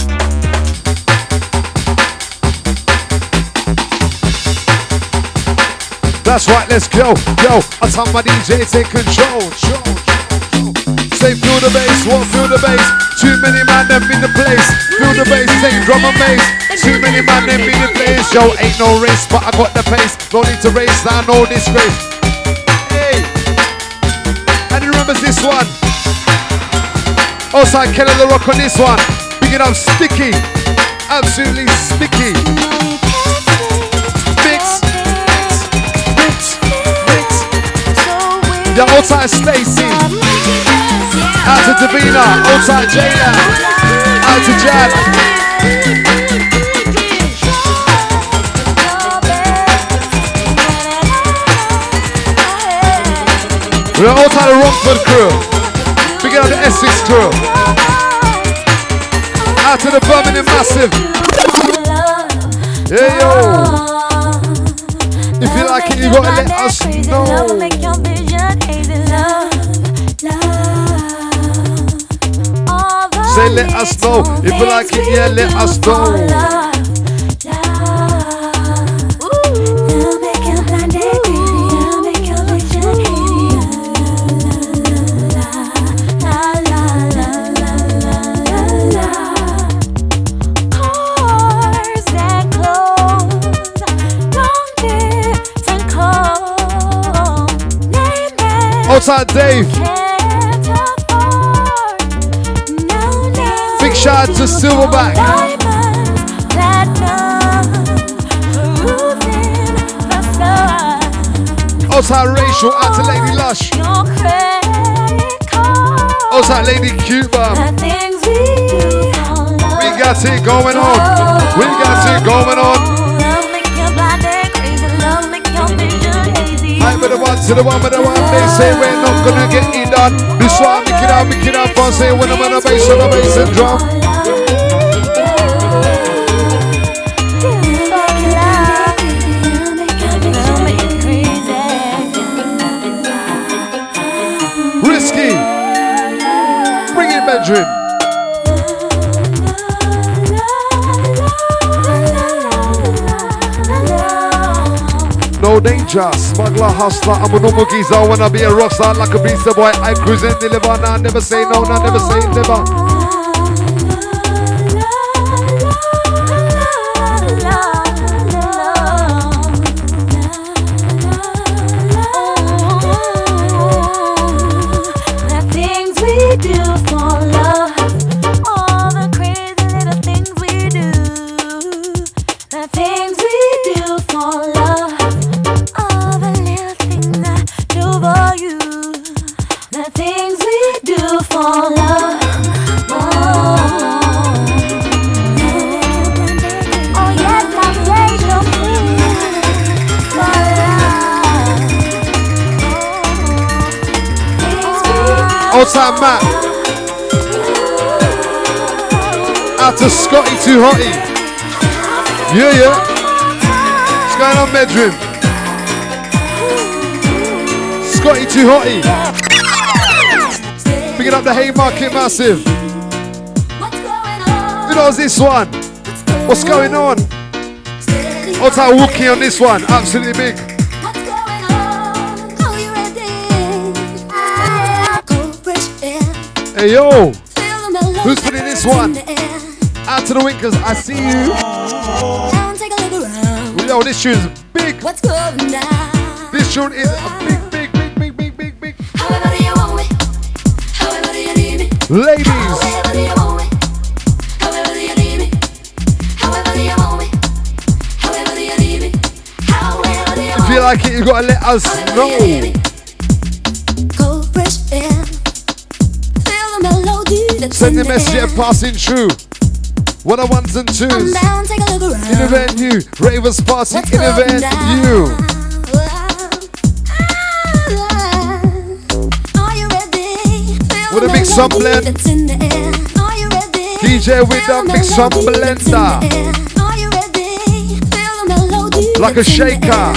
That's right, let's go. Yo, I tell my D J take control. Show, show, show. Say feel the bass, what feel the bass? Too many man them in the place. Feel the bass, take drum and bass. Too many man them in the place. Yo, ain't no race, but I got the pace. No need to race, I know disgrace. And you remember this one? Outside Keller the Rock on this one. Big it up, sticky. Absolutely sticky. Mix, mix, mix. The outside Stacy. Out to Davina. Outside Jada. Out to Jad. We're outside the Rockford crew. Big up the Essex crew. Out to the Birmingham Massive. Hey yo. If you like it, you gotta let us know. Say let us know. If you like it, yeah, let us know. Outside Dave. Big shout out to Silverback. Outside Rachel, out to Lady Lush. Outside Lady Cuba. We got it going on. We got it going on. I'm with the one to the one with the one. They say we're not gonna get it done. This one, make it out, make it out fun. Say when I'm on the bass, on the bass and drum. Risky. Bring it, Benjamin. No danger, smuggler, hustler, I'm a normal geezer. I wanna be a rockstar like a pizza boy. I cruise and deliver, nah, never say no, nah, never say never. The things we do for love, all the crazy little things we do. The things we do for love. The things we do for love. Oh, oh yes, I say no for love. Outside Matt. Out to Scotty Too Hotty. Yeah, yeah. What's going on, bedroom? Scotty Too Hotty. Picking up the Haymarket Massive. Who knows this one? What's going on? Outside Wookie on this one. Absolutely big. Hey yo. Who's putting this one? Out to the Winkers. I see you. Yo, this tune's big. This tune is a big, big, big, big, big, big, big. Ladies. If you like it, you gotta let us know. Send the message and passing through. One of ones and twos. In the venue, Ravers party in the venue. With a mix up blend. D J with a mix up blender. Like a shaker.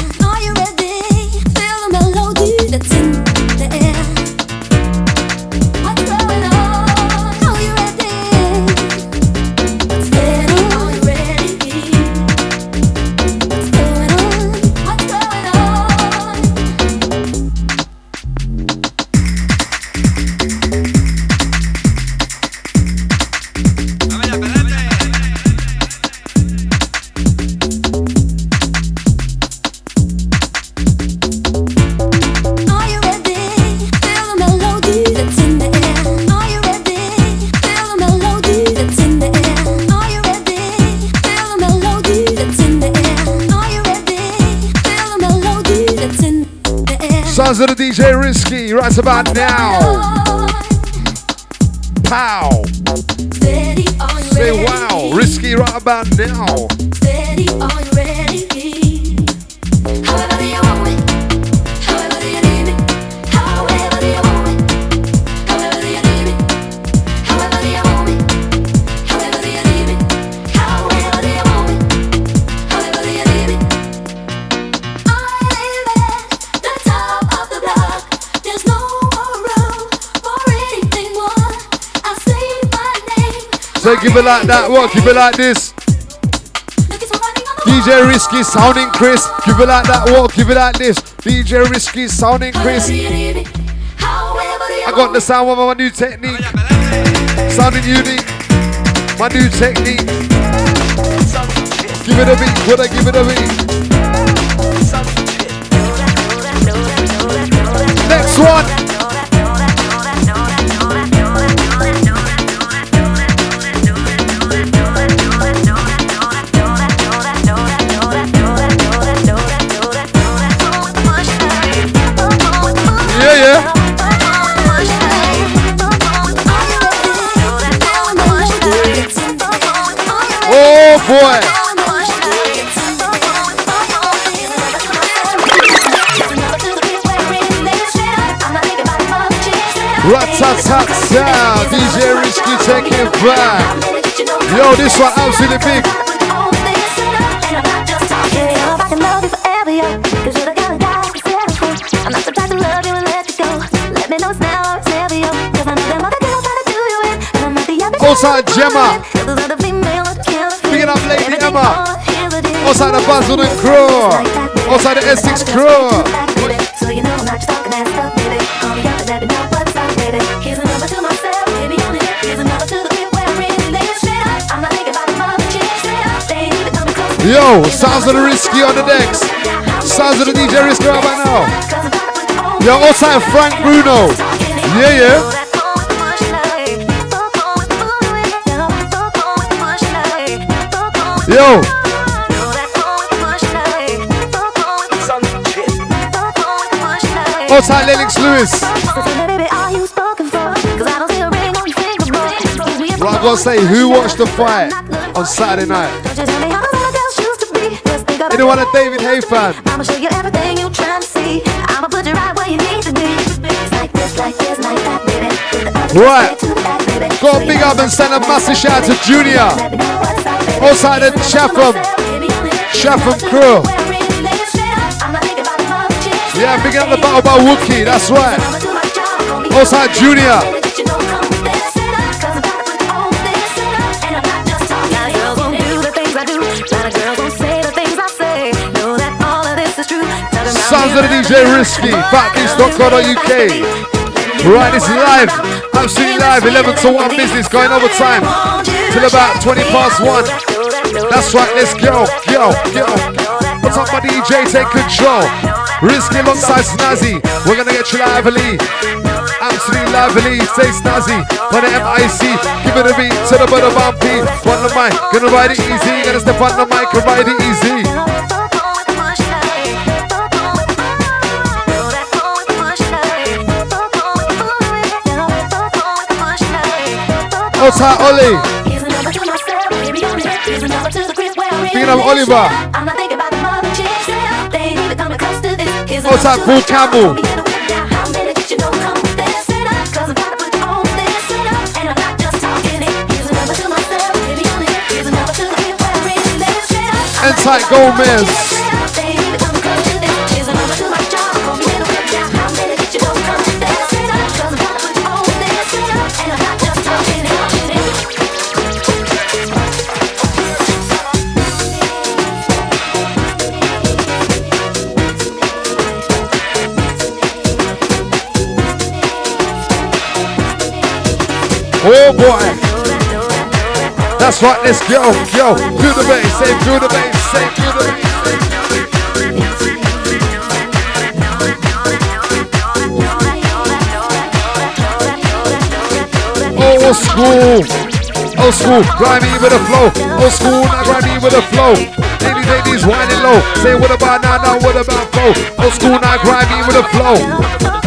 Sounds of the D J Risky right about now. Pow. Say wow, Risky right about now. Steady, are you ready? However do you want me? However do you need me? However do you want me? However do you need me? However do you want me? However do you need me? However do you want me? However do you need me? I live at the top of the block. There's no more room for anything more. I say my name. So keep it like that, what? Keep it like this. D J Risky sounding crisp. Give it like that, walk, give it like this. D J Risky sounding crisp. I got the sound of my new technique. Sounding unique. My new technique. Give it a beat, would I give it a beat? Next one. Rat-tat-tat-tat. D J Risky taking back. Yo, this one absolutely big. Outside Gemma. Picking up Lady Emma. Outside the Basil and crew. Outside the Essex crew. Yo, sounds of the Risky on the decks. Sounds of the D J Risky right about now. Yo, outside Frank Bruno. Yeah, yeah. Yo. Outside Lennox Lewis. Right, I gotta say, who watched the fight on Saturday night? Anyone a David Hay fan? I'ma show you everything you trying to see. I'ma put you right where you need to be. Like this, like this, like that, baby. Right. Got a big up and send a massive shout out to Junior. Outside the Chatham. Chatham crew. Yeah, big up the battle by Wookie, that's right. Outside Junior. Sounds of the D J Risky, fat beast dot co dot U K. Right, this is live, absolutely live, eleven to one business, going over time till about twenty past one. That's right, let's go, go, go. What's up, my D J, take control. Risky alongside Snazzy, we're gonna get you lively. Absolutely lively, say Snazzy, on the M I C, give it a beat to the butter bumpy. On the mic, gonna ride it easy, gonna step on the mic and ride it easy. Outside Ollie. Speaking of Oliver. Outside Paul Campbell. Inside Gomez. Oh boy, that's right, let's go, go, do the bass, say do the bass, say do the bass. Old school, old school, grimy with a flow, old school, not grimy with a flow. Ladies, ladies, winding low, say what about now, now what about flow? Old school, not grimy with a flow.